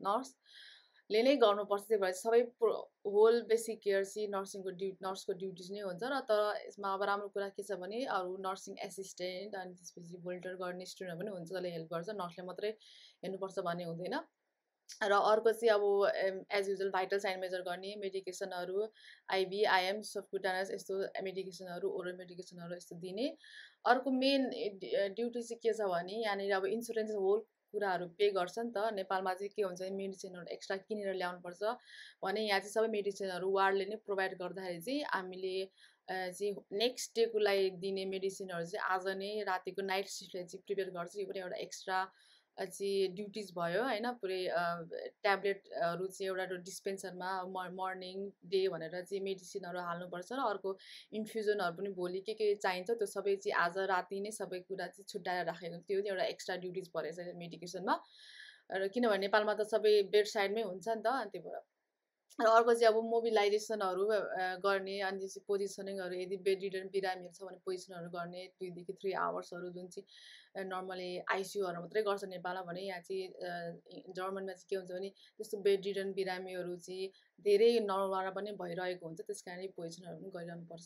नर्सले नै गर्नुपर्छ। त्यही भएर सबै होल बेसिक केयर चाहिँ नर्सको ड्युटिज नै हुन्छ। र तर यसमा अब राम्रो कुरा के छ भने अरू नर्सिङ एसिस्टेन्ट अनि त्यसपछि भोल्न्टियर गर्ने स्टुडेन्टहरू पनि हुन्छ, जसले हेल्प गर्छ। नर्सले मात्रै हेर्नुपर्छ भन्ने हुँदैन। र अर्को चाहिँ अब as usual vital sign measure गर्ने, मेडिकेसनहरू आइबी आइएम सबकुटानस यस्तो मेडिकेसनहरू, ओरल मेडिकेसनहरू यस्तो दिने। अर्को मेन ड्युटी चाहिँ के छ भने यहाँनिर अब इन्सुरेन्स होल कुराहरू पे गर्छ नि त। नेपालमा चाहिँ के हुन्छ भने मेडिसिनहरू एक्स्ट्रा किनेर ल्याउनुपर्छ भने यहाँ चाहिँ सबै मेडिसिनहरू वार्डले नै प्रोभाइड गर्दाखेरि चाहिँ हामीले चाहिँ नेक्स्ट डेको लागि दिने मेडिसिनहरू चाहिँ आज नै रातिको नाइट सिफ्टले चाहिँ प्रिपेयर गर्छ। यो पनि एउटा एक्स्ट्रा चाहिँ ड्युटिज भयो होइन। पुरै ट्याब्लेटहरू चाहिँ एउटा डिस्पेन्सरमा मर्निङ डे भनेर चाहिँ मेडिसिनहरू हाल्नुपर्छ। र अर्को इन्फ्युजनहरू पनि भोलि के चाहिन्छ त्यो सबै चाहिँ आज राति नै सबै कुरा चाहिँ छुट्याएर राखेको, त्यो पनि एउटा एक्स्ट्रा ड्युटिज परेछ मेडिकेसनमा। र किनभने नेपालमा त सबै बेड साइडमै हुन्छ नि त, त्यही भएर। र अर्को चाहिँ अब मोबिलाइजेसनहरू गर्ने, अनि त्यसपछि पोजिसनिङहरू, यदि बेडरिडन बिरामीहरू छ भने पोजिसनहरू गर्ने 2 देखि 3 आवर्सहरू, जुन चाहिँ नर्मली आइसियुहरू मात्रै गर्छ नेपालमा भने यहाँ चाहिँ जर्मनीमा चाहिँ के हुन्छ भने त्यस्तो बेडरिडन बिरामीहरू चाहिँ धेरै नर्मलमा पनि भइरहेको हुन्छ, त्यस कारण पोजिसनहरू पनि गरिरहनुपर्छ।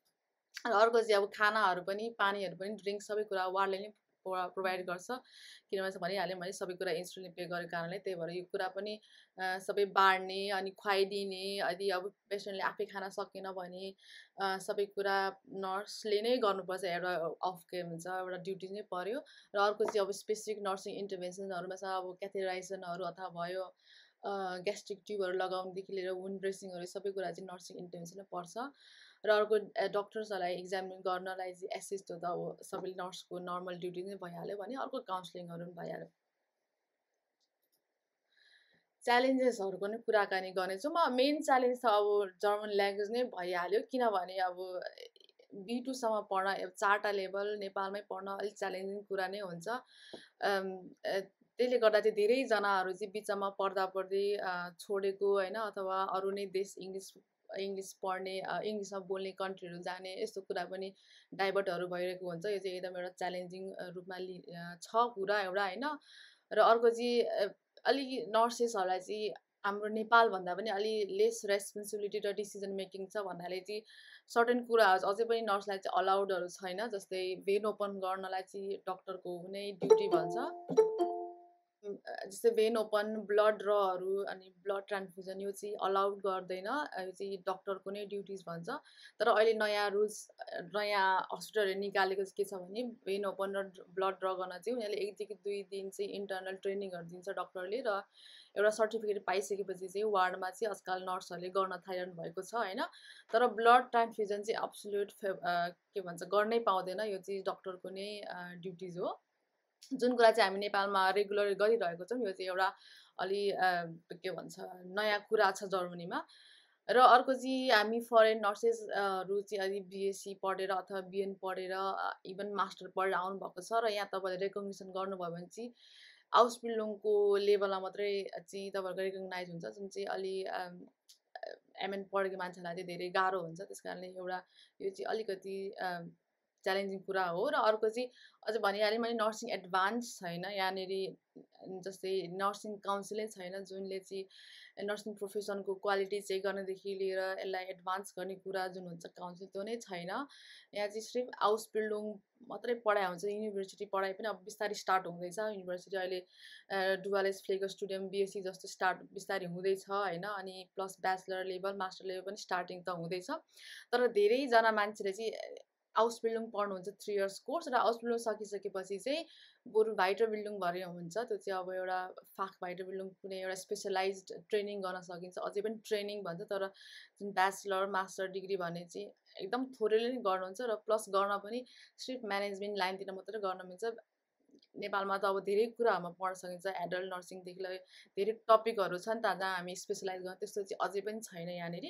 र अर्को चाहिँ अब खानाहरू पनि पानीहरू पनि ड्रिङ्क सबै कुरा वार्डले नै प्रोभाइड गर्छ, किनभने भनिहालेँ मैले सबै कुरा इन्सुरेन्सले पे गरेको कारणले। त्यही भएर यो कुरा पनि सबै बाँड्ने अनि खुवाइदिने, यदि अब पेसेन्टले आफै खान सकेन भने सबै कुरा नर्सले नै गर्नुपर्छ। एउटा अफ के भन्छ एउटा ड्युटी नै पर्यो। र अर्को चाहिँ अब स्पेसिफिक नर्सिङ इन्टरभेन्सनहरूमा छ, अब क्याथेराइजेसनहरू अथवा भयो ग्यास्ट्रिक ट्युबहरू लगाउनुदेखि लिएर वुन्ड ड्रेसिङहरू सबै कुरा चाहिँ नर्सिङ इन्टरभेन्सनै पर्छ। र अर्को डक्टर्सहरूलाई इक्जामिन गर्नलाई चाहिँ एसिस्ट त अब सबैले नर्सको नर्मल ड्युटी नै भइहाल्यो भने अर्को काउन्सिलिङहरू पनि भइहाल्यो। च्यालेन्जेसहरूको नै कुराकानी गर्नेछु म। मेन च्यालेन्ज त अब जर्मन ल्याङ्ग्वेज नै भइहाल्यो, किनभने अब B2 सम्म पढ्न 4टा लेभल नेपालमै पढ्न अलिक च्यालेन्जिङ कुरा नै हुन्छ। त्यसले गर्दा चाहिँ धेरैजनाहरू चाहिँ बिचमा पढ्दै छोडेको होइन, अथवा अरू नै देश इङ्ग्लिस पढ्ने इङ्ग्लिसमा बोल्ने कन्ट्रीहरू जाने यस्तो कुरा पनि डाइभर्टहरू भइरहेको हुन्छ। यो चाहिँ एकदम एउटा च्यालेन्जिङ रूपमा छ कुरा एउटा होइन। र अर्को चाहिँ अलिक नर्सेसहरूलाई चाहिँ हाम्रो नेपालभन्दा पनि अलि लेस रेस्पोन्सिबिलिटी र डिसिजन मेकिङ छ भन्नाले चाहिँ सर्टेन कुराहरू अझै पनि नर्सलाई चाहिँ अलाउडहरू छैन। जस्तै भेन ओपन गर्नलाई चाहिँ डक्टरको नै ड्युटी भन्छ। जस्तै भेन ओपन, ब्लड ड्रहरू अनि ब्लड ट्रान्सफ्युजन यो चाहिँ अलाउड गर्दैन, यो चाहिँ डक्टरको नै ड्युटिज भन्छ। तर अहिले नयाँ रुल्स नयाँ हस्पिटलहरूले निकालेको चाहिँ के छ भने भेन ओपन र ब्लड ड्र गर्न चाहिँ उनीहरूले 1 देखि 2 दिन चाहिँ इन्टर्नल ट्रेनिङहरू दिन्छ डक्टरले, र एउटा सर्टिफिकेट पाइसकेपछि चाहिँ वार्डमा चाहिँ आजकल नर्सहरूले गर्न थालिरहनु भएको छ होइन। तर ब्लड ट्रान्सफ्युजन चाहिँ एब्सोल्युट के भन्छ गर्नै पाउँदैन, यो चाहिँ डक्टरको नै ड्युटिज हो। जुन कुरा चाहिँ हामी नेपालमा रेगुलर गरिरहेको छौँ, यो चाहिँ एउटा अलि के भन्छ नयाँ कुरा छ जर्मनीमा। र अर्को चाहिँ हामी फरेन नर्सेसहरू चाहिँ अलि बिएससी पढेर अथवा बिएन पढेर इभन मास्टर पढेर आउनुभएको छ, र यहाँ तपाईँले रेकग्निसन गर्नुभयो भने चाहिँ आउसबिल्डिङको लेभलमा मात्रै चाहिँ तपाईँहरूको रेकग्नाइज हुन्छ, जुन चाहिँ अलि एमएन पढेको मान्छेलाई चाहिँ धेरै गाह्रो हुन्छ। त्यस कारणले एउटा यो चाहिँ अलिकति च्यालेन्जिङ कुरा हो। र अर्को चाहिँ अझ भनिहालेँ मैले नर्सिङ एडभान्स छैन यहाँनिर, जस्तै नर्सिङ काउन्सिलै छैन जुनले चाहिँ नर्सिङ प्रोफेसनको क्वालिटी चेक गर्नदेखि लिएर यसलाई एडभान्स गर्ने कुरा जुन हुन्छ काउन्सिल त्यो नै छैन। यहाँ चाहिँ सिर्फ आउसबिल्डिङ मात्रै पढाइ हुन्छ। युनिभर्सिटी पढाइ पनि अब बिस्तारै स्टार्ट हुँदैछ। युनिभर्सिटी अहिले डुवालेस फ्लेगो स्टुडियम बिएससी जस्तो स्टार्ट बिस्तारै हुँदैछ होइन। अनि plus bachelor level master level पनि स्टार्टिङ त हुँदैछ। तर धेरैजना मान्छेले चाहिँ आउसबिल्डिङ पढ्नुहुन्छ 3 इयर्स कोर्स, र आउसबिल्डिङ सकिसकेपछि चाहिँ बरु भाइटर बिल्डिङ भरे हुन्छ। त्यो चाहिँ अब एउटा फाक भाइटर बिल्डिङ कुनै एउटा स्पेसलाइज्ड ट्रेनिङ गर्न सकिन्छ, अझै पनि ट्रेनिङ भन्छ। तर जुन ब्याचलर मास्टर डिग्री भने चाहिँ एकदम थोरैले नै गर्नुहुन्छ, र प्लस गर्न पनि सिर्फ म्यानेजमेन्ट लाइनतिर मात्रै गर्न मिल्छ। नेपालमा त अब धेरै कुराहरूमा पढ्न सकिन्छ, एडल्ट नर्सिङदेखि लिएर धेरै टपिकहरू छ नि त जहाँ हामी स्पेसलाइज गर्न, त्यस्तो चाहिँ अझै पनि छैन यहाँनिर।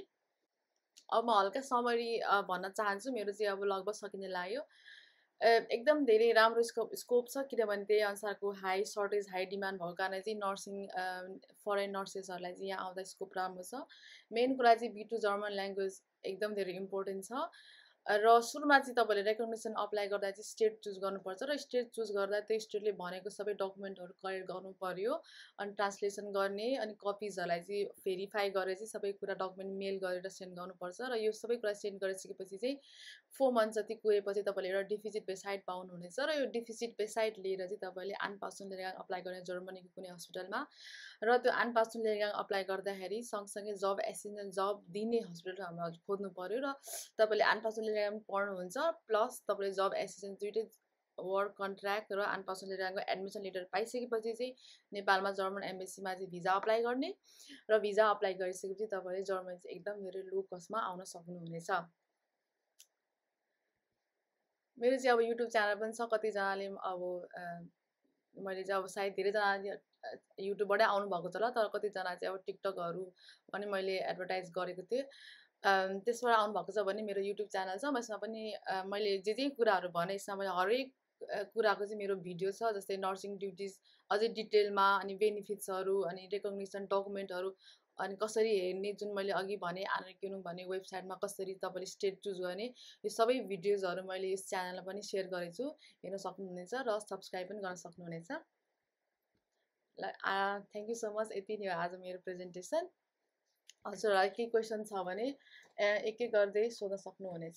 अब म हल्का समरी भन्न चाहन्छु, मेरो चाहिँ अब लगभग सकिने लाग्यो। एकदम धेरै राम्रो स्कोप छ, किनभने त्यही अनुसारको हाई सर्टेज हाई डिमान्ड भएको कारणले चाहिँ नर्सिङ फरेन नर्सेसहरूलाई चाहिँ यहाँ आउँदा स्कोप राम्रो छ। मेन कुरा चाहिँ B2 जर्मन ल्याङ्ग्वेज एकदम धेरै इम्पोर्टेन्ट छ। र सुरुमा चाहिँ तपाईँले रेकग्निसन अप्लाई गर्दा चाहिँ स्टेट चुज गर्नुपर्छ, र स्टेट चुज गर्दा त्यो स्टेटले भनेको सबै डकुमेन्टहरू कलेक्ट गर्नु पर्यो, अनि ट्रान्सलेसन गर्ने, अनि कपिजहरूलाई चाहिँ भेरिफाई गरेर चाहिँ सबै कुरा डकुमेन्ट मेल गरेर सेन्ड गर्नुपर्छ। र यो सबै कुरा सेन्ड गरिसकेपछि चाहिँ 4 मन्थ जति गएपछि तपाईँले एउटा डिफिसिट बेसाइड पाउनुहुनेछ, र यो डिफिसिट बेसाइड लिएर चाहिँ तपाईँले आनपासुन लेगाङ अप्लाई गर्ने जर्मनीको कुनै हस्पिटलमा। र त्यो आनपासुन लेगाङ अप्लाई गर्दाखेरि सँगसँगै जब एसिस्टेन्ट जब दिने हस्पिटलमा खोज्नु पर्यो, र तपाईँले आनपासुन लेगाङ पढ्नुहुन्छ प्लस तपाईँले जब एसिस्टेन्ट दुइटै वर्क कन्ट्र्याक्ट र आनपासुन लेगाङको एडमिसन लेटर पाइसकेपछि चाहिँ नेपालमा जर्मन एम्बेसीमा चाहिँ भिजा अप्लाई गर्ने, र भिजा अप्लाई गरिसकेपछि तपाईँले जर्मनी चाहिँ एकदम धेरै लो कस्टमा आउन सक्नुहुनेछ। मेरो चाहिँ अब युट्युब च्यानल पनि छ। कतिजनाले अब मैले चाहिँ अब सायद धेरैजनाले युट्युबबाटै आउनुभएको छ होला, तर कतिजना चाहिँ अब टिकटकहरू पनि मैले एडभर्टाइज गरेको थिएँ, त्यसबाट आउनुभएको छ भने मेरो युट्युब च्यानल छ। यसमा पनि मैले जे कुराहरू भने यसमा मैले हरेक कुराको चाहिँ मेरो भिडियो छ, जस्तै नर्सिङ ड्युटिज अझै डिटेलमा, अनि बेनिफिट्सहरू, अनि रेकग्निसन डकुमेन्टहरू, अनि कसरी हेर्ने, जुन मैले अघि भने anerkennung भन्ने वेबसाइटमा कसरी तपाईँले स्टेट चुज गर्ने, यो सबै भिडियोजहरू मैले यस च्यानलमा पनि सेयर गरेको छु, हेर्न सक्नुहुनेछ र सब्सक्राइब पनि गर्न सक्नुहुनेछ। Thank you so much. यति नै हो आज मेरो प्रेजेन्टेसन। हजुरहरूलाई केही क्वेसन छ भने एक एक गर्दै सोध्न सक्नुहुनेछ।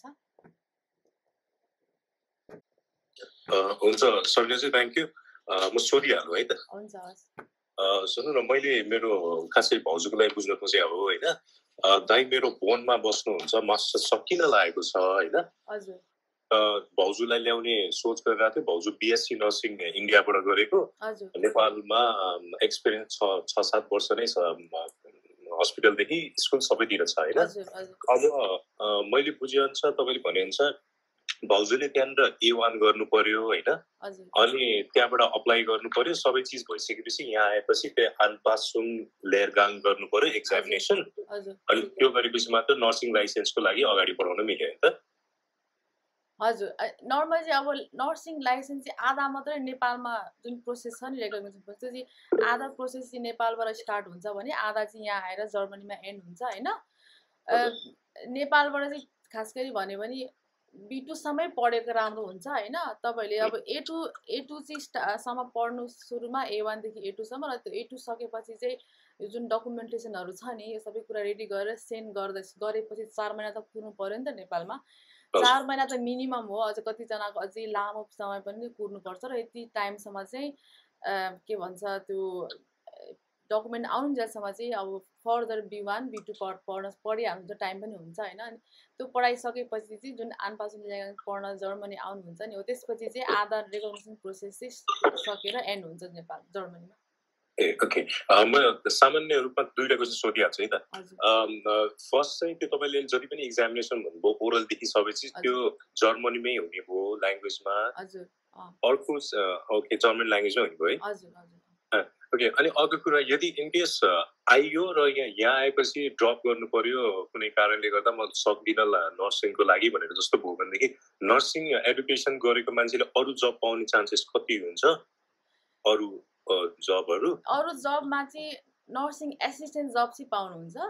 हुन्छ सबिना जी, थ्याङ्क यू। म सोधिहाल्नु है त? हुन्छ हस्। सुन्नु न, मैले मेरो खासै भाउजूको लागि बुझ्न खोजेँ अब होइन। दाइ मेरो बोनमा बस्नुहुन्छ, मास्टर सकिन लागेको छ होइन। हजुर। भाउजूलाई ल्याउने सोच गरिरहेको थियो। भाउजू बिएससी नर्सिङ इन्डियाबाट गरेको, नेपालमा एक्सपिरियन्स 6-7 वर्ष नै छ, हस्पिटलदेखि स्कुल सबैतिर छ होइन। अब मैले बुझेअनुसार तपाईँले भनेअनुसार भाउजूले त्यहाँनिर A1 गर्नु पर्यो होइन, अनि त्यहाँबाट अप्लाई गर्नु पर्यो, सबै चिज भइसकेपछि यहाँ आएपछि त्यो आनपासुन लेगाङ गर्नु पर्यो एक्जामिनेसन, अनि त्यो गरेपछि मात्र नर्सिङ लाइसेन्सको लागि अगाडि बढाउन मिल्यो नि त? हजुर नर्मली चाहिँ अब नर्सिङ लाइसेन्स चाहिँ आधा मात्रै नेपालमा जुन प्रोसेस छ नि रेकग्निसन प्रोसेस चाहिँ आधा प्रोसेस चाहिँ नेपालबाट स्टार्ट हुन्छ भने आधा चाहिँ यहाँ आएर जर्मनीमा एन्ड हुन्छ होइन नेपालबाट चाहिँ खास गरी भन्यो भने B2 सम्मै पढेको राम्रो हुन्छ होइन तपाईँले अब A2 चाहिँ सम्म पढ्नु सुरुमा A1 देखि A2 सम्म र त्यो A2 सकेपछि चाहिँ यो जुन डकुमेन्टेसनहरू छ नि यो सबै कुरा रेडी गरेर सेन्ड गरेपछि 4 महिना त कुर्नु पर्यो नि त नेपालमा 4 महिना त मिनिमम हो अझ कतिजनाको अझै लामो समय पनि कुर्नुपर्छ र यति टाइमसम्म चाहिँ के भन्छ त्यो डकुमेन्ट आउनुन्जेलसम्म चाहिँ अब फर्दर B1 B2 पढिहाल्नु टाइम पनि हुन्छ होइन अनि त्यो पढाइसकेपछि चाहिँ जुन आनपासन पढ्न जर्मनी आउनुहुन्छ नि हो त्यसपछि चाहिँ आधा रेकग्निसन प्रोसेस चाहिँ सकेर एन्ड हुन्छ नेपाल जर्मनीमा ए ओके म सामान्य रूपमा दुईटा क्वेसन सोधिहाल्छु है त फर्स्ट चाहिँ त्यो तपाईँले जति पनि एक्जामिनेसन भन्नुभयो ओरलदेखि सबै चिज त्यो जर्मनीमै हुने भयो ल्याङ्ग्वेजमा हजुर अर्को ओके जर्मन ल्याङ्ग्वेजमै हुने भयो है हजुर हजुर ओके अनि अर्को कुरा यदि इनकेस आइयो र यहाँ आएपछि ड्रप गर्नु पर्यो कुनै कारणले गर्दा म सक्दिनँ नर्सिङको लागि भनेर जस्तो भयो भनेदेखि नर्सिङ एडुकेसन गरेको मान्छेले अरू जब पाउने चान्सेस कति हुन्छ अरू जबहरू अरू जबमा चाहिँ नर्सिङ एसिस्टेन्ट जब चाहिँ पाउनुहुन्छ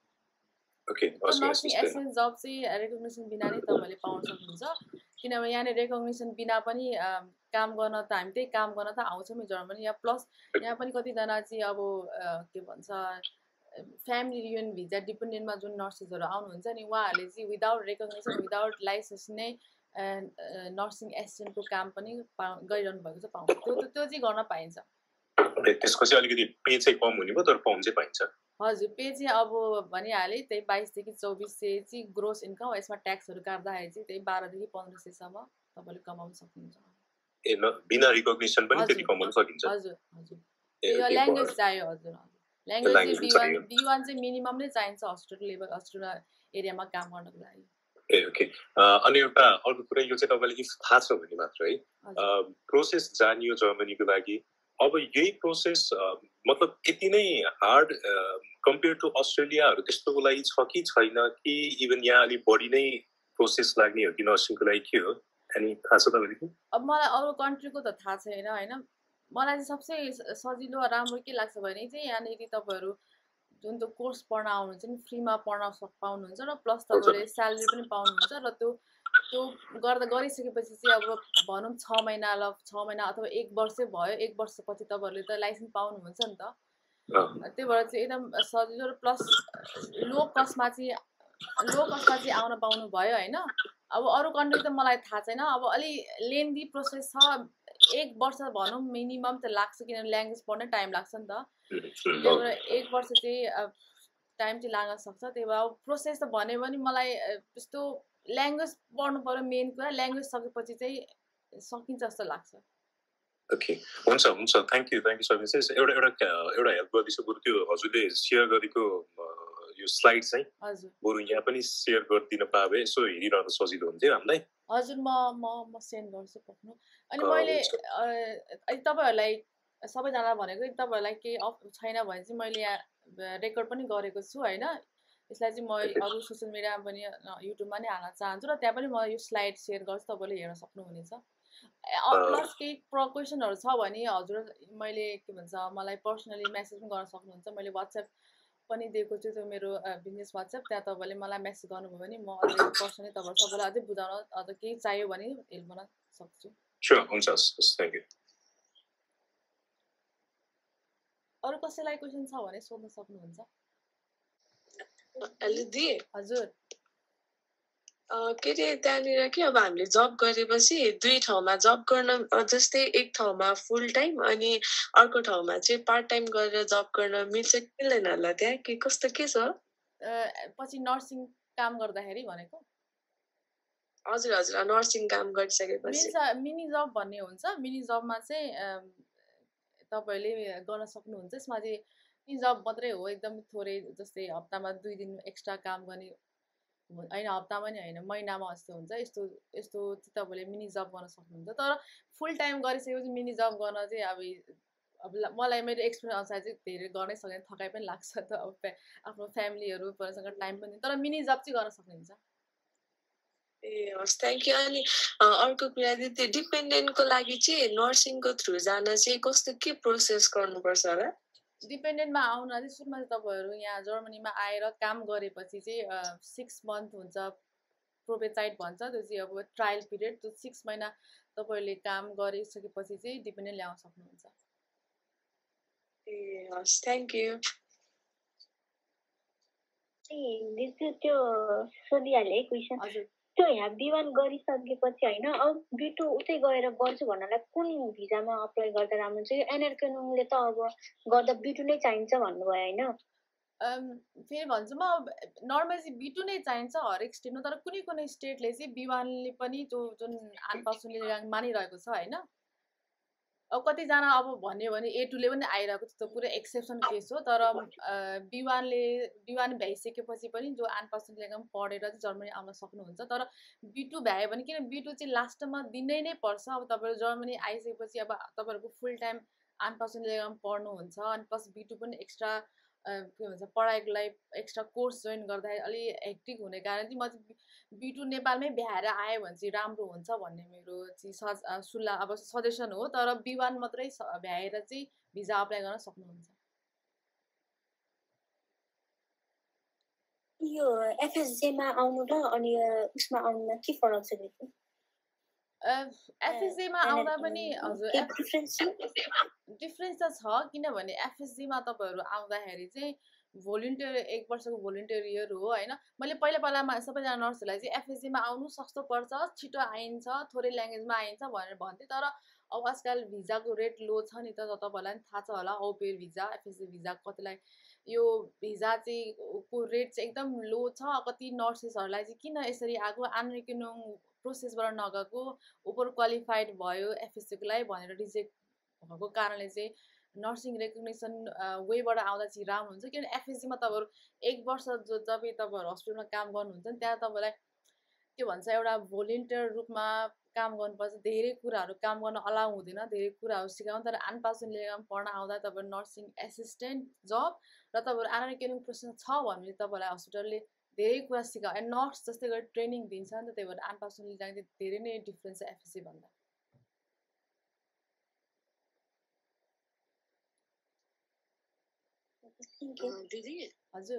ओके नर्सिङ एसिस्टेन्ट जब चाहिँ रेकग्निसन बिना नै तपाईँले पाउन सक्नुहुन्छ किनभने यहाँनिर रेकग्निसन बिना पनि काम गर्न त हामी त्यही काम गर्न त आउँछौँ नि जर्मनी या प्लस यहाँ पनि कतिजना चाहिँ अब के भन्छ फ्यामिली रियुन भिजा डिपेन्डेन्टमा जुन नर्सेसहरू आउनुहुन्छ नि उहाँहरूले चाहिँ विदाउट रेकग्निसन विदाउट लाइसेन्स नै नर्सिङ एसिस्टेन्टको काम पनि गरिरहनु भएको छ पाउँछ त्यो चाहिँ गर्न पाइन्छ त्यसको चाहिँ अलिकति पे चाहिँ कम हुने भयो तर पाउन चाहिँ पाइन्छ हजुर पे चाहिँ अब भनिहालेँ त्यही 22 देखि 2400 चाहिँ ग्रोस इन्कम यसमा ट्याक्सहरू काट्दाखेरि चाहिँ त्यही 12 देखि 1500सम्म तपाईँले कमाउन सक्नुहुन्छ ए बिना रिकग्निसन पनि त्यति कमाउन सकिन्छ हजुर हजुर यो ल्याङ्ग्वेज चाहियो हजुर ल्याङ्ग्वेज चाहिँ B1 चाहिँ मिनिमम नै चाहिन्छ हस्पिटल एरियामा काम गर्नको लागि ए ओके अनि एउटा अर्को कुरा यो चाहिँ तपाईँले इफ थाहा छ भने मात्र है प्रोसेस जानियो जर्मनीको लागि अब यही प्रोसेस मतलब यति नै हार्ड कम्पेयर टु अस्ट्रेलियाहरू त्यस्तोको लागि छ कि छैन कि इभन यहाँ अलिक बढी नै प्रोसेस लाग्ने हो कि नर्सिङको लागि के हो अनि थाहा छ तपाईँले अब मलाई अरू कन्ट्रीको त थाहा छैन होइन मलाई चाहिँ सबसे सजिलो राम्रो के लाग्छ भने चाहिँ यहाँनिर तपाईँहरू जुन त्यो कोर्स पढ्न आउनुहुन्छ नि फ्रीमा पढ्न पाउनुहुन्छ र प्लस तपाईँले स्यालेरी पनि पाउनुहुन्छ र त्यो गरिसकेपछि चाहिँ अब भनौँ 6 महिना 6 महिना अथवा 1 वर्षै भयो 1 वर्षपछि तपाईँहरूले त लाइसेन्स पाउनुहुन्छ नि त त्यही भएर चाहिँ एकदम सजिलो र प्लस लो कस्टमा चाहिँ आउन पाउनु भयो होइन अब अरू कन्ट्री त मलाई थाहा छैन अब अलि लेन्दी प्रोसेस छ 1 वर्ष भनौँ मिनिमम त लाग्छ किनभने ल्याङ्ग्वेज पढ्नै टाइम लाग्छ नि त त्यही भएर 1 वर्ष चाहिँ टाइम चाहिँ लाग्न सक्छ त्यही भएर प्रोसेस त भन्यो भने मलाई त्यस्तो ल्याङ्ग्वेज पढ्नु पर्यो मेन कुरा ल्याङ्ग्वेज सकेपछि चाहिँ सकिन्छ जस्तो लाग्छ ओके हुन्छ थ्याङ्क यू सर एउटा हेल्प गर्दैछु बरु त्यो हजुरले सेयर गरेको यो स्लाइड चाहिँ बरु यहाँ पनि सेयर गरिदिन पाए भए यसो हेरिरहन सजिलो हुन्थ्यो हामीलाई हजुर म सेन्ड गर्छु पक्नु अनि मैले तपाईँहरूलाई सबैजनालाई भनेको तपाईँहरूलाई केही छैन भने चाहिँ मैले यहाँ रेकर्ड पनि गरेको छु होइन यसलाई चाहिँ म अरू सोसियल मिडियामा पनि युट्युबमा नै हाल्न चाहन्छु र त्यहाँ पनि म यो स्लाइड सेयर गर्छु तपाईँले हेर्न सक्नुहुनेछ प्लस केही क्वेसनहरू छ भने हजुर मैले के भन्छ मलाई पर्सनली मेसेज पनि गर्न सक्नुहुन्छ मैले वाट्सएप पनि दिएको छु त्यो मेरो बिजनेस वाट्सएप त्यहाँ तपाईँले मलाई मेसेज गर्नुभयो भने म अझै पर्सनली सबैलाई अझै बुझाउन अझ केही चाहियो भने हेल्प गर्न सक्छु अरू कसैलाई क्वेसन छ भने सोध्न सक्नुहुन्छ हजुर के अरे त्यहाँनिर के अब हामीले जब गरेपछि 2 ठाउँमा जब गर्न जस्तै एक ठाउँमा फुल टाइम अनि अर्को ठाउँमा चाहिँ पार्ट टाइम गरेर जब गर्न मिल्छ कि मिल्दैन होला त्यहाँ के कस्तो के छ पछि नर्सिङ काम गर्दाखेरि भनेको हजुर नर्सिङ काम गरिसकेपछि मिनी जब भन्ने हुन्छ मिनी जबमा चाहिँ तपाईले गर्न सक्नुहुन्छ यसमा चाहिँ मिनी जब मात्रै हो एकदम थोरै जस्तै हप्तामा 2 दिन एक्स्ट्रा काम गर्ने होइन हप्तामा नि होइन महिनामा जस्तो हुन्छ यस्तो तपाईँले मिनी जब गर्न सक्नुहुन्छ तर फुल टाइम गरिसकेपछि मिनी जब गर्न चाहिँ अब मलाई मेरो एक्सपिरियन्स अनुसार चाहिँ धेरै गर्नै सक्दैन थकाइ पनि लाग्छ त अब आफ्नो फ्यामिलीहरू परिवारसँग टाइम पनि तर मिनी जब चाहिँ गर्न सक्नुहुन्छ ए हस् थ्यांक यू अनि अर्को कुरा चाहिँ त्यो डिपेन्डेन्टको लागि चाहिँ नर्सिङको थ्रु जान चाहिँ कस्तो के प्रोसेस गर्नुपर्छ होला डिपेन्डेन्टमा आउन चाहिँ सुरुमा चाहिँ तपाईँहरू यहाँ जर्मनीमा आएर काम गरेपछि चाहिँ 6 मन्थ हुन्छ प्रोबेसाइड भन्छ त्यो चाहिँ अब ट्रायल पिरियड त्यो 6 महिना तपाईँहरूले काम गरिसकेपछि चाहिँ डिपेन्डेन्ट ल्याउन सक्नुहुन्छ ए हस् थ्यांक यू त्यो सोधिहालेँ क्वेसन त्यो यहाँ बिवान गरिसकेपछि होइन अब बिटो उतै गएर गर्छु भन्नलाई कुन भिजामा अप्लाई गर्दा राम्रो हुन्छ एनर्कनुङले त अब गर्दा बिटो नै चाहिन्छ भन्नुभयो होइन फेरि भन्छु म नर्मली चाहिँ बिटु नै चाहिन्छ हरेक स्टेटमा तर कुनै कुनै स्टेटले चाहिँ बिवानले पनि त्यो जुन आनपासुनले मानिरहेको छ होइन अब कतिजना अब भन्यो भने A2ले पनि आइरहेको त्यो पुरै एक्सेप्सन केस हो तर बिवान भ्याइसकेपछि पनि जो आनपासुनले पढेर चाहिँ जर्मनी आउन सक्नुहुन्छ तर B2 भ्यायो भने किन B2 चाहिँ लास्टमा दिनै नै पर्छ अब तपाईँहरू जर्मनी आइसकेपछि अब तपाईँहरूको फुल टाइम आनपासुनले पढ्नुहुन्छ अनि प्लस B2 पनि एक्स्ट्रा के भन्छ पढाइको लागि एक्स्ट्रा कोर्स जोइन गर्दाखेरि अलि हेक्टिक हुने कारण चाहिँ म चाहिँ B2 नेपालमै भ्याएर आयो भने चाहिँ राम्रो हुन्छ भन्ने मेरो चाहिँ सुल्लाह अब सजेसन हो तर B1 मात्रै भ्याएर चाहिँ भिजा अप्लाई गर्न सक्नुहुन्छ यो एफएसजेमा आउनु र अनि उसमा आउनुमा के फरक छ दिदी एफएसजेमा आउँदा पनि हजुर डिफरेन्स त छ किनभने एफएसजीमा तपाईँहरू आउँदाखेरि चाहिँ भोलिन्टियर 1 वर्षको भोलिन्टियर इयर हो होइन मैले पहिलामा सबैजना नर्सहरूलाई चाहिँ एफएसजीमा आउनु सस्तो पर्छ छिटो आइन्छ थोरै ल्याङ्ग्वेजमा आइन्छ भनेर भन्थेँ तर अब आजकल भिजाको रेट लो छ नि त तपाईँहरूलाई पनि थाहा छ होला ओपेर भिजा एफएसजी भिजा कतिलाई यो भिजा चाहिँ को रेट चाहिँ एकदम लो छ कति नर्सेसहरूलाई चाहिँ किन यसरी आएको आनर्कennung प्रोसेसबाट नगएको ओभर क्वालिफाइड भयो एफएसजीको लागि भनेर रिजेक्ट भएको कारणले चाहिँ नर्सिङ रेकग्निसन वेबाट आउँदा चाहिँ राम्रो हुन्छ किनभने एफएसजीमा तपाईँहरू 1 वर्ष जो जब तपाईँहरू हस्पिटलमा काम गर्नुहुन्छ नि त्यहाँ तपाईँलाई के भन्छ एउटा भोलिन्टियर रूपमा काम गर्नुपर्छ धेरै कुराहरू काम गर्न अलाउ हुँदैन धेरै कुराहरू सिकाउनु तर आनपासुनले पढ्न आउँदा तपाईँ नर्सिङ एसिस्टेन्ट जब र तपाईँहरू आनर्कennung प्रोसेस छ भने तपाईँलाई हस्पिटलले धेरै कुरा सिकाउ नर्स जस्तै गरी ट्रेनिङ दिन्छ नि त त्यही भएर आनपासुनले जाँदा धेरै नै डिफ्रेन्स छ एफएसजी भन्दा दिदी हजुर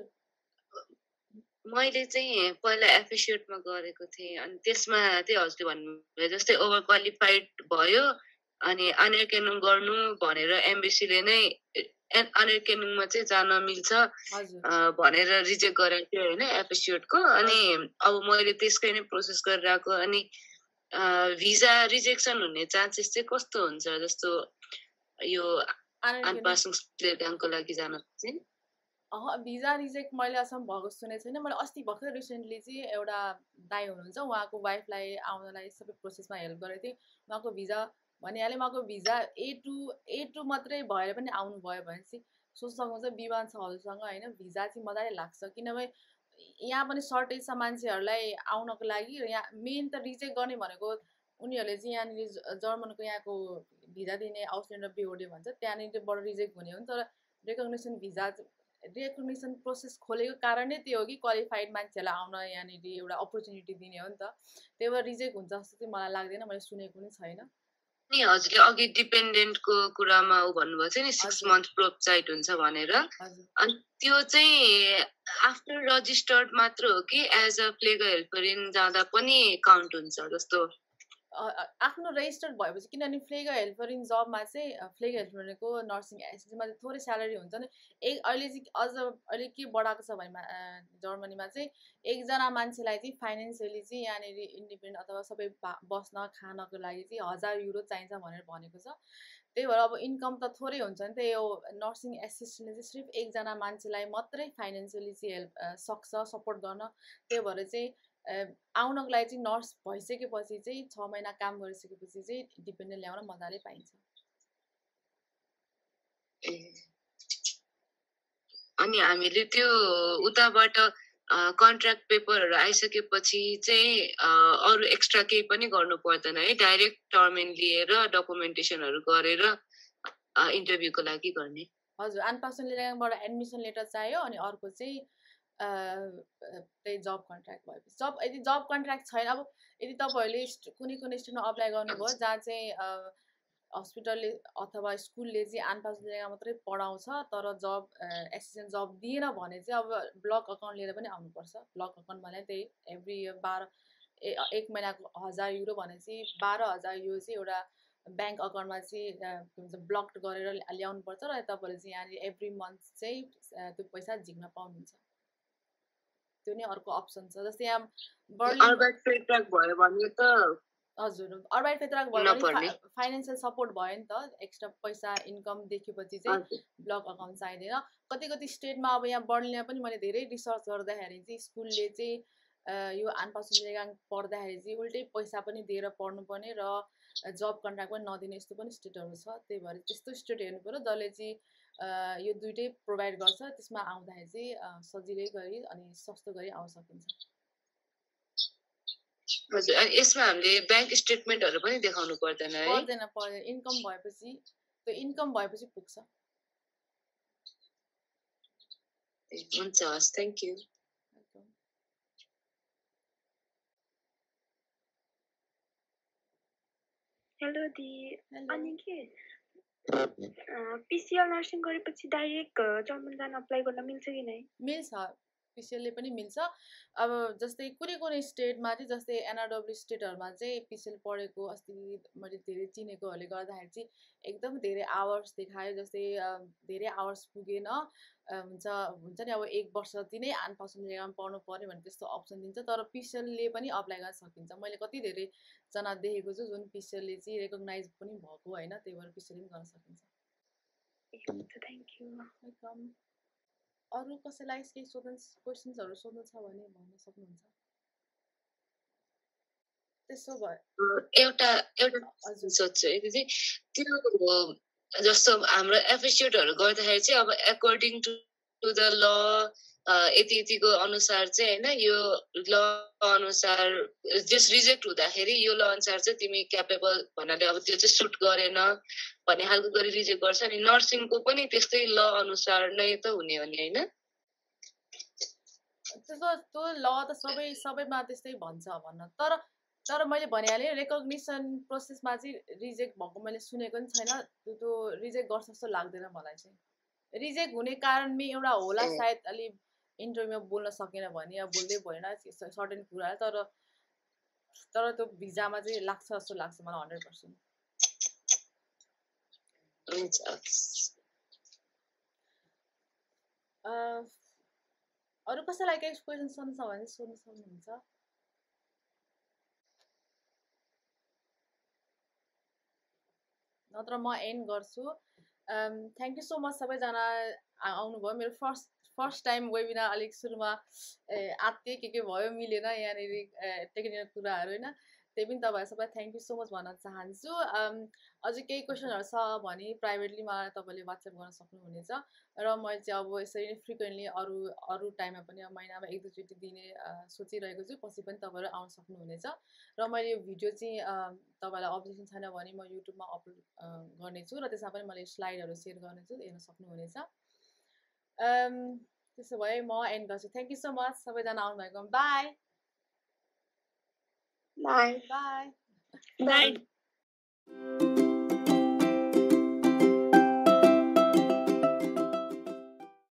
मैले चाहिँ पहिला एफिसिएटमा गरेको थिएँ अनि त्यसमा चाहिँ हजुरले भन्नुभयो जस्तै ओभर क्वालिफाइड भयो अनि आनर्कennung गर्नु भनेर एम्बेसीले नै आनर्कennungमा चाहिँ जान मिल्छ भनेर रिजेक्ट गरेको थियो होइन एफिसिएटको अनि अब मैले त्यसकै नै प्रोसेस गरिरहेको अनि भिजा रिजेक्सन हुने चान्सेस चाहिँ कस्तो हुन्छ जस्तो यो आनपासुङको लागि जान चाहिँ भिजा रिजेक्ट मैले अहिलेसम्म भएको सुनेको छैन मैले अस्ति भर्खर रिसेन्टली चाहिँ एउटा दाइ हुनुहुन्छ उहाँको वाइफलाई आउनलाई सबै प्रोसेसमा हेल्प गरेको थिएँ उहाँको भिजा भनिहालेँ उहाँको भिजा A2 मात्रै भएर पनि आउनुभयो भने चाहिँ सोच्न सक्नुहुन्छ B1 छ हजुरसँग होइन भिजा चाहिँ मजाले लाग्छ किनभने यहाँ पनि सर्टेज छ मान्छेहरूलाई आउनको लागि यहाँ मेन त रिजेक्ट गर्ने भनेको उनीहरूले चाहिँ यहाँनिर जर्मनको यहाँको भिजा दिने आउटल्यान्डर बिओडी भन्छ त्यहाँनिरबाट रिजेक्ट हुने हो नि तर रेकग्निसन प्रोसेस खोलेको कारणै त्यो हो कि क्वालिफाइड मान्छेहरूलाई आउन यहाँनिर एउटा अपर्च्युनिटी दिने हो नि त त्यही भएर रिजेक्ट हुन्छ जस्तो चाहिँ मलाई लाग्दैन मैले सुनेको पनि छैन नि हजुरले अघि डिपेन्डेन्टको कुरामा भन्नुभएको छ नि 6 मन्थ प्रोबसाइड हुन्छ भनेर अनि त्यो चाहिँ आफ्टर रजिस्टर्ड मात्र हो कि एज अ फ्लेगर हेल्पर इन जाँदा पनि काउन्ट हुन्छ जस्तो आफ्नो रेजिस्टर्ड भएपछि किनभने फ्लेगर हेल्पर इन जबमा चाहिँ फ्लेगर हेल्परको नर्सिङ एसिस्टेन्टमा चाहिँ थोरै स्यालेरी हुन्छ नि अहिले चाहिँ अझ अहिले के बढाएको छ भने जर्मनीमा चाहिँ एकजना मान्छेलाई चाहिँ फाइनेन्सियली चाहिँ यहाँनिर इन्डिपेन्डेन्ट अथवा सबै बस्न खानको लागि चाहिँ 1000 युरो चाहिन्छ भनेर भनेको छ त्यही भएर अब इन्कम त थोरै हुन्छ नि त यो नर्सिङ एसिस्टेन्टले चाहिँ सिर्फ एकजना मान्छेलाई मात्रै फाइनेन्सियली चाहिँ हेल्प सक्छ सपोर्ट गर्न त्यही भएर चाहिँ आउनको लागि चाहिँ नर्स भइसकेपछि चाहिँ 6 महिना काम गरिसकेपछि चाहिँ डिपेन्डेन्ट ल्याउन मजाले पाइन्छ अनि हामीले त्यो उताबाट कन्ट्र्याक्ट पेपरहरू आइसकेपछि चाहिँ अरू एक्स्ट्रा केही पनि गर्नु पर्दैन है डाइरेक्ट टर्मेन्ट लिएर डकुमेन्टेसनहरू गरेर इन्टरभ्यूको लागि गर्ने हजुर आनपासुनलेबाट एडमिसन लेटर चाहियो अनि अर्को चाहिँ त्यही जब कन्ट्र्याक्ट भएपछि यदि जब कन्ट्र्याक्ट छैन अब यदि तपाईँहरूले कुनै कुनै स्टुडेन्टमा अप्लाई गर्नुभयो जहाँ चाहिँ हस्पिटलले अथवा स्कुलले चाहिँ आनपासुलेगा मात्रै पढाउँछ तर जब एसिस्टेन्ट जब दिएन भने चाहिँ अब ब्लक अकाउन्ट लिएर पनि आउनुपर्छ। ब्लक अकाउन्ट भने त्यही एभ्री इयर 1 महिनाको 1000 युरो भनेपछि 12,000 यो चाहिँ एउटा ब्याङ्क अकाउन्टमा चाहिँ के भन्छ ब्लक्ड गरेर ल्याउनुपर्छ र तपाईँहरूले चाहिँ यहाँनिर एभ्री मन्थ चाहिँ त्यो पैसा झिक्न पाउनुहुन्छ। त्यो नै अर्को अप्सन छ। जस्तै यहाँ अर्बाइट फेडरक भयो भने त हजुर अर्बाइट फेडरक भयो भने फाइनेन्सियल सपोर्ट भयो नि त एक्स्ट्रा पैसा इन्कम देखेपछि चाहिँ ब्लक अकाउन्ट चाहिँदैन। कति कति स्टेटमा अब यहाँ बर्लिनमा पनि मैले धेरै रिसर्च गर्दाखेरि चाहिँ स्कुलले चाहिँ यो आनपासुलेगा पढ्दाखेरि चाहिँ उल्टै पैसा पनि दिएर पढ्नुपर्ने र जब कन्ट्र्याक्ट पनि नदिने यस्तो पनि स्टेटहरू छ। त्यही भएर त्यस्तो स्टेट हेर्नु पऱ्यो जसले चाहिँ यो दुइटै प्रोभाइड गर्छ त्यसमा आउँदाखेरि चाहिँ सजिलै गरी अनि सस्तो गरी आउन सकिन्छ। हजुर यसमा हामीले ब्याङ्क स्टेटमेन्टहरू पनि देखाउनु पर्दैन है? पर्दैन इन्कम भएपछि त्यो इन्कम भएपछि पुग्छ। हुन्छ हस् थ्याङ्क यू। हेलो दी अनि के पिसिएल नर्सिङ गरेपछि डाइरेक्ट जर्मन जान अप्लाई गर्न मिल्छ कि नै? मिल्छ पिसिएलले पनि मिल्छ। अब जस्तै कुनै कुनै स्टेटमा चाहिँ जस्तै एनआरडब्ल्यू स्टेटहरूमा चाहिँ पिसिएल पढेको अस्ति मैले धेरै चिनेकोहरूले गर्दाखेरि चाहिँ एकदम धेरै आवर्स देखायो। जस्तै धेरै आवर्स पुगेन हुन्छ नि अब 1 वर्ष जति नै आनपासुलेगामा पढ्नु पर्यो भने त्यस्तो अप्सन दिन्छ। तर पिसिएलले पनि अप्लाई गर्न सकिन्छ। मैले कति धेरै जना देखेको छु जुन पिसिएलले चाहिँ रेकग्नाइज पनि भएको होइन। त्यही भएर पिसिएल पनि गर्न सकिन्छ। Thank you. वेलकम। अरू कसैलाई केही क्वेसन्सहरू सोध्नु छ भने भन्न सक्नुहुन्छ। त्यसो भए एउटा सोध्छु है दिदी त्यो जस्तो हाम्रो एफिसिएटहरू गर्दाखेरि चाहिँ अब एकर्डिङ टु द ल यति यतिको अनुसार चाहिँ हैन यो ल अनुसार जस्ट रिजेक्ट हुँदाखेरि यो ल अनुसार चाहिँ तिमी क्यापेबल भन्नाले अब त्यो चाहिँ सुट गरेन भन्ने खालको गरी रिजेक्ट गर्छ नि। नर्सिङको पनि त्यस्तै ल अनुसार नै त हुने हो नि हैन? त्यो ल त सबैमा त्यस्तै भन्छ भन्न। तर मैले भनिहालेँ रेकग्निसन प्रोसेसमा चाहिँ रिजेक्ट भएको मैले सुनेको पनि छैन। त्यो रिजेक्ट गर्छ जस्तो लाग्दैन मलाई चाहिँ। रिजेक्ट हुने कारणमै एउटा होला सायद अलि इन्टरभ्यूमा बोल्न सकेन भने अब बोल्दै भएन सर्टेन कुरा। तर त्यो भिजामा चाहिँ लाग्छ जस्तो लाग्छ मलाई 100%। अरू कसैलाई केही क्वेसन सोध्नु छ भने सोध्न सक्नुहुन्छ। नत्र म एन्ड गर्छु। थ्याङ्क यू सो मच सबैजना आउनुभयो। मेरो फर्स्ट टाइम वेबिनार अलिक सुरुमा आत्तिए के भयो मिलेन यहाँनिर टेक्निकल कुराहरू होइन। त्यही पनि तपाईँहरू सबैलाई थ्याङ्क यू सो मच भन्न चाहन्छु। अझै केही क्वेसनहरू छ भने प्राइभेटली मलाई तपाईँले वाट्सएप गर्न सक्नुहुनेछ र मैले चाहिँ अब यसरी नै फ्रिक्वेन्टली अरू टाइममा पनि अब महिनामा 1-2चोटि दिने सोचिरहेको छु। पछि पनि तपाईँहरू आउन सक्नुहुनेछ र मैले यो भिडियो चाहिँ तपाईँलाई अब्जेक्सन छैन भने म युट्युबमा अपलोड गर्नेछु र त्यसमा पनि मैले स्लाइडहरू सेयर गर्नेछु हेर्न सक्नुहुनेछ। त्यसो भए म एन्ड गर्छु। थ्याङ्क यू सो मच सबैजना आउनुभएको। Bye bye bye by.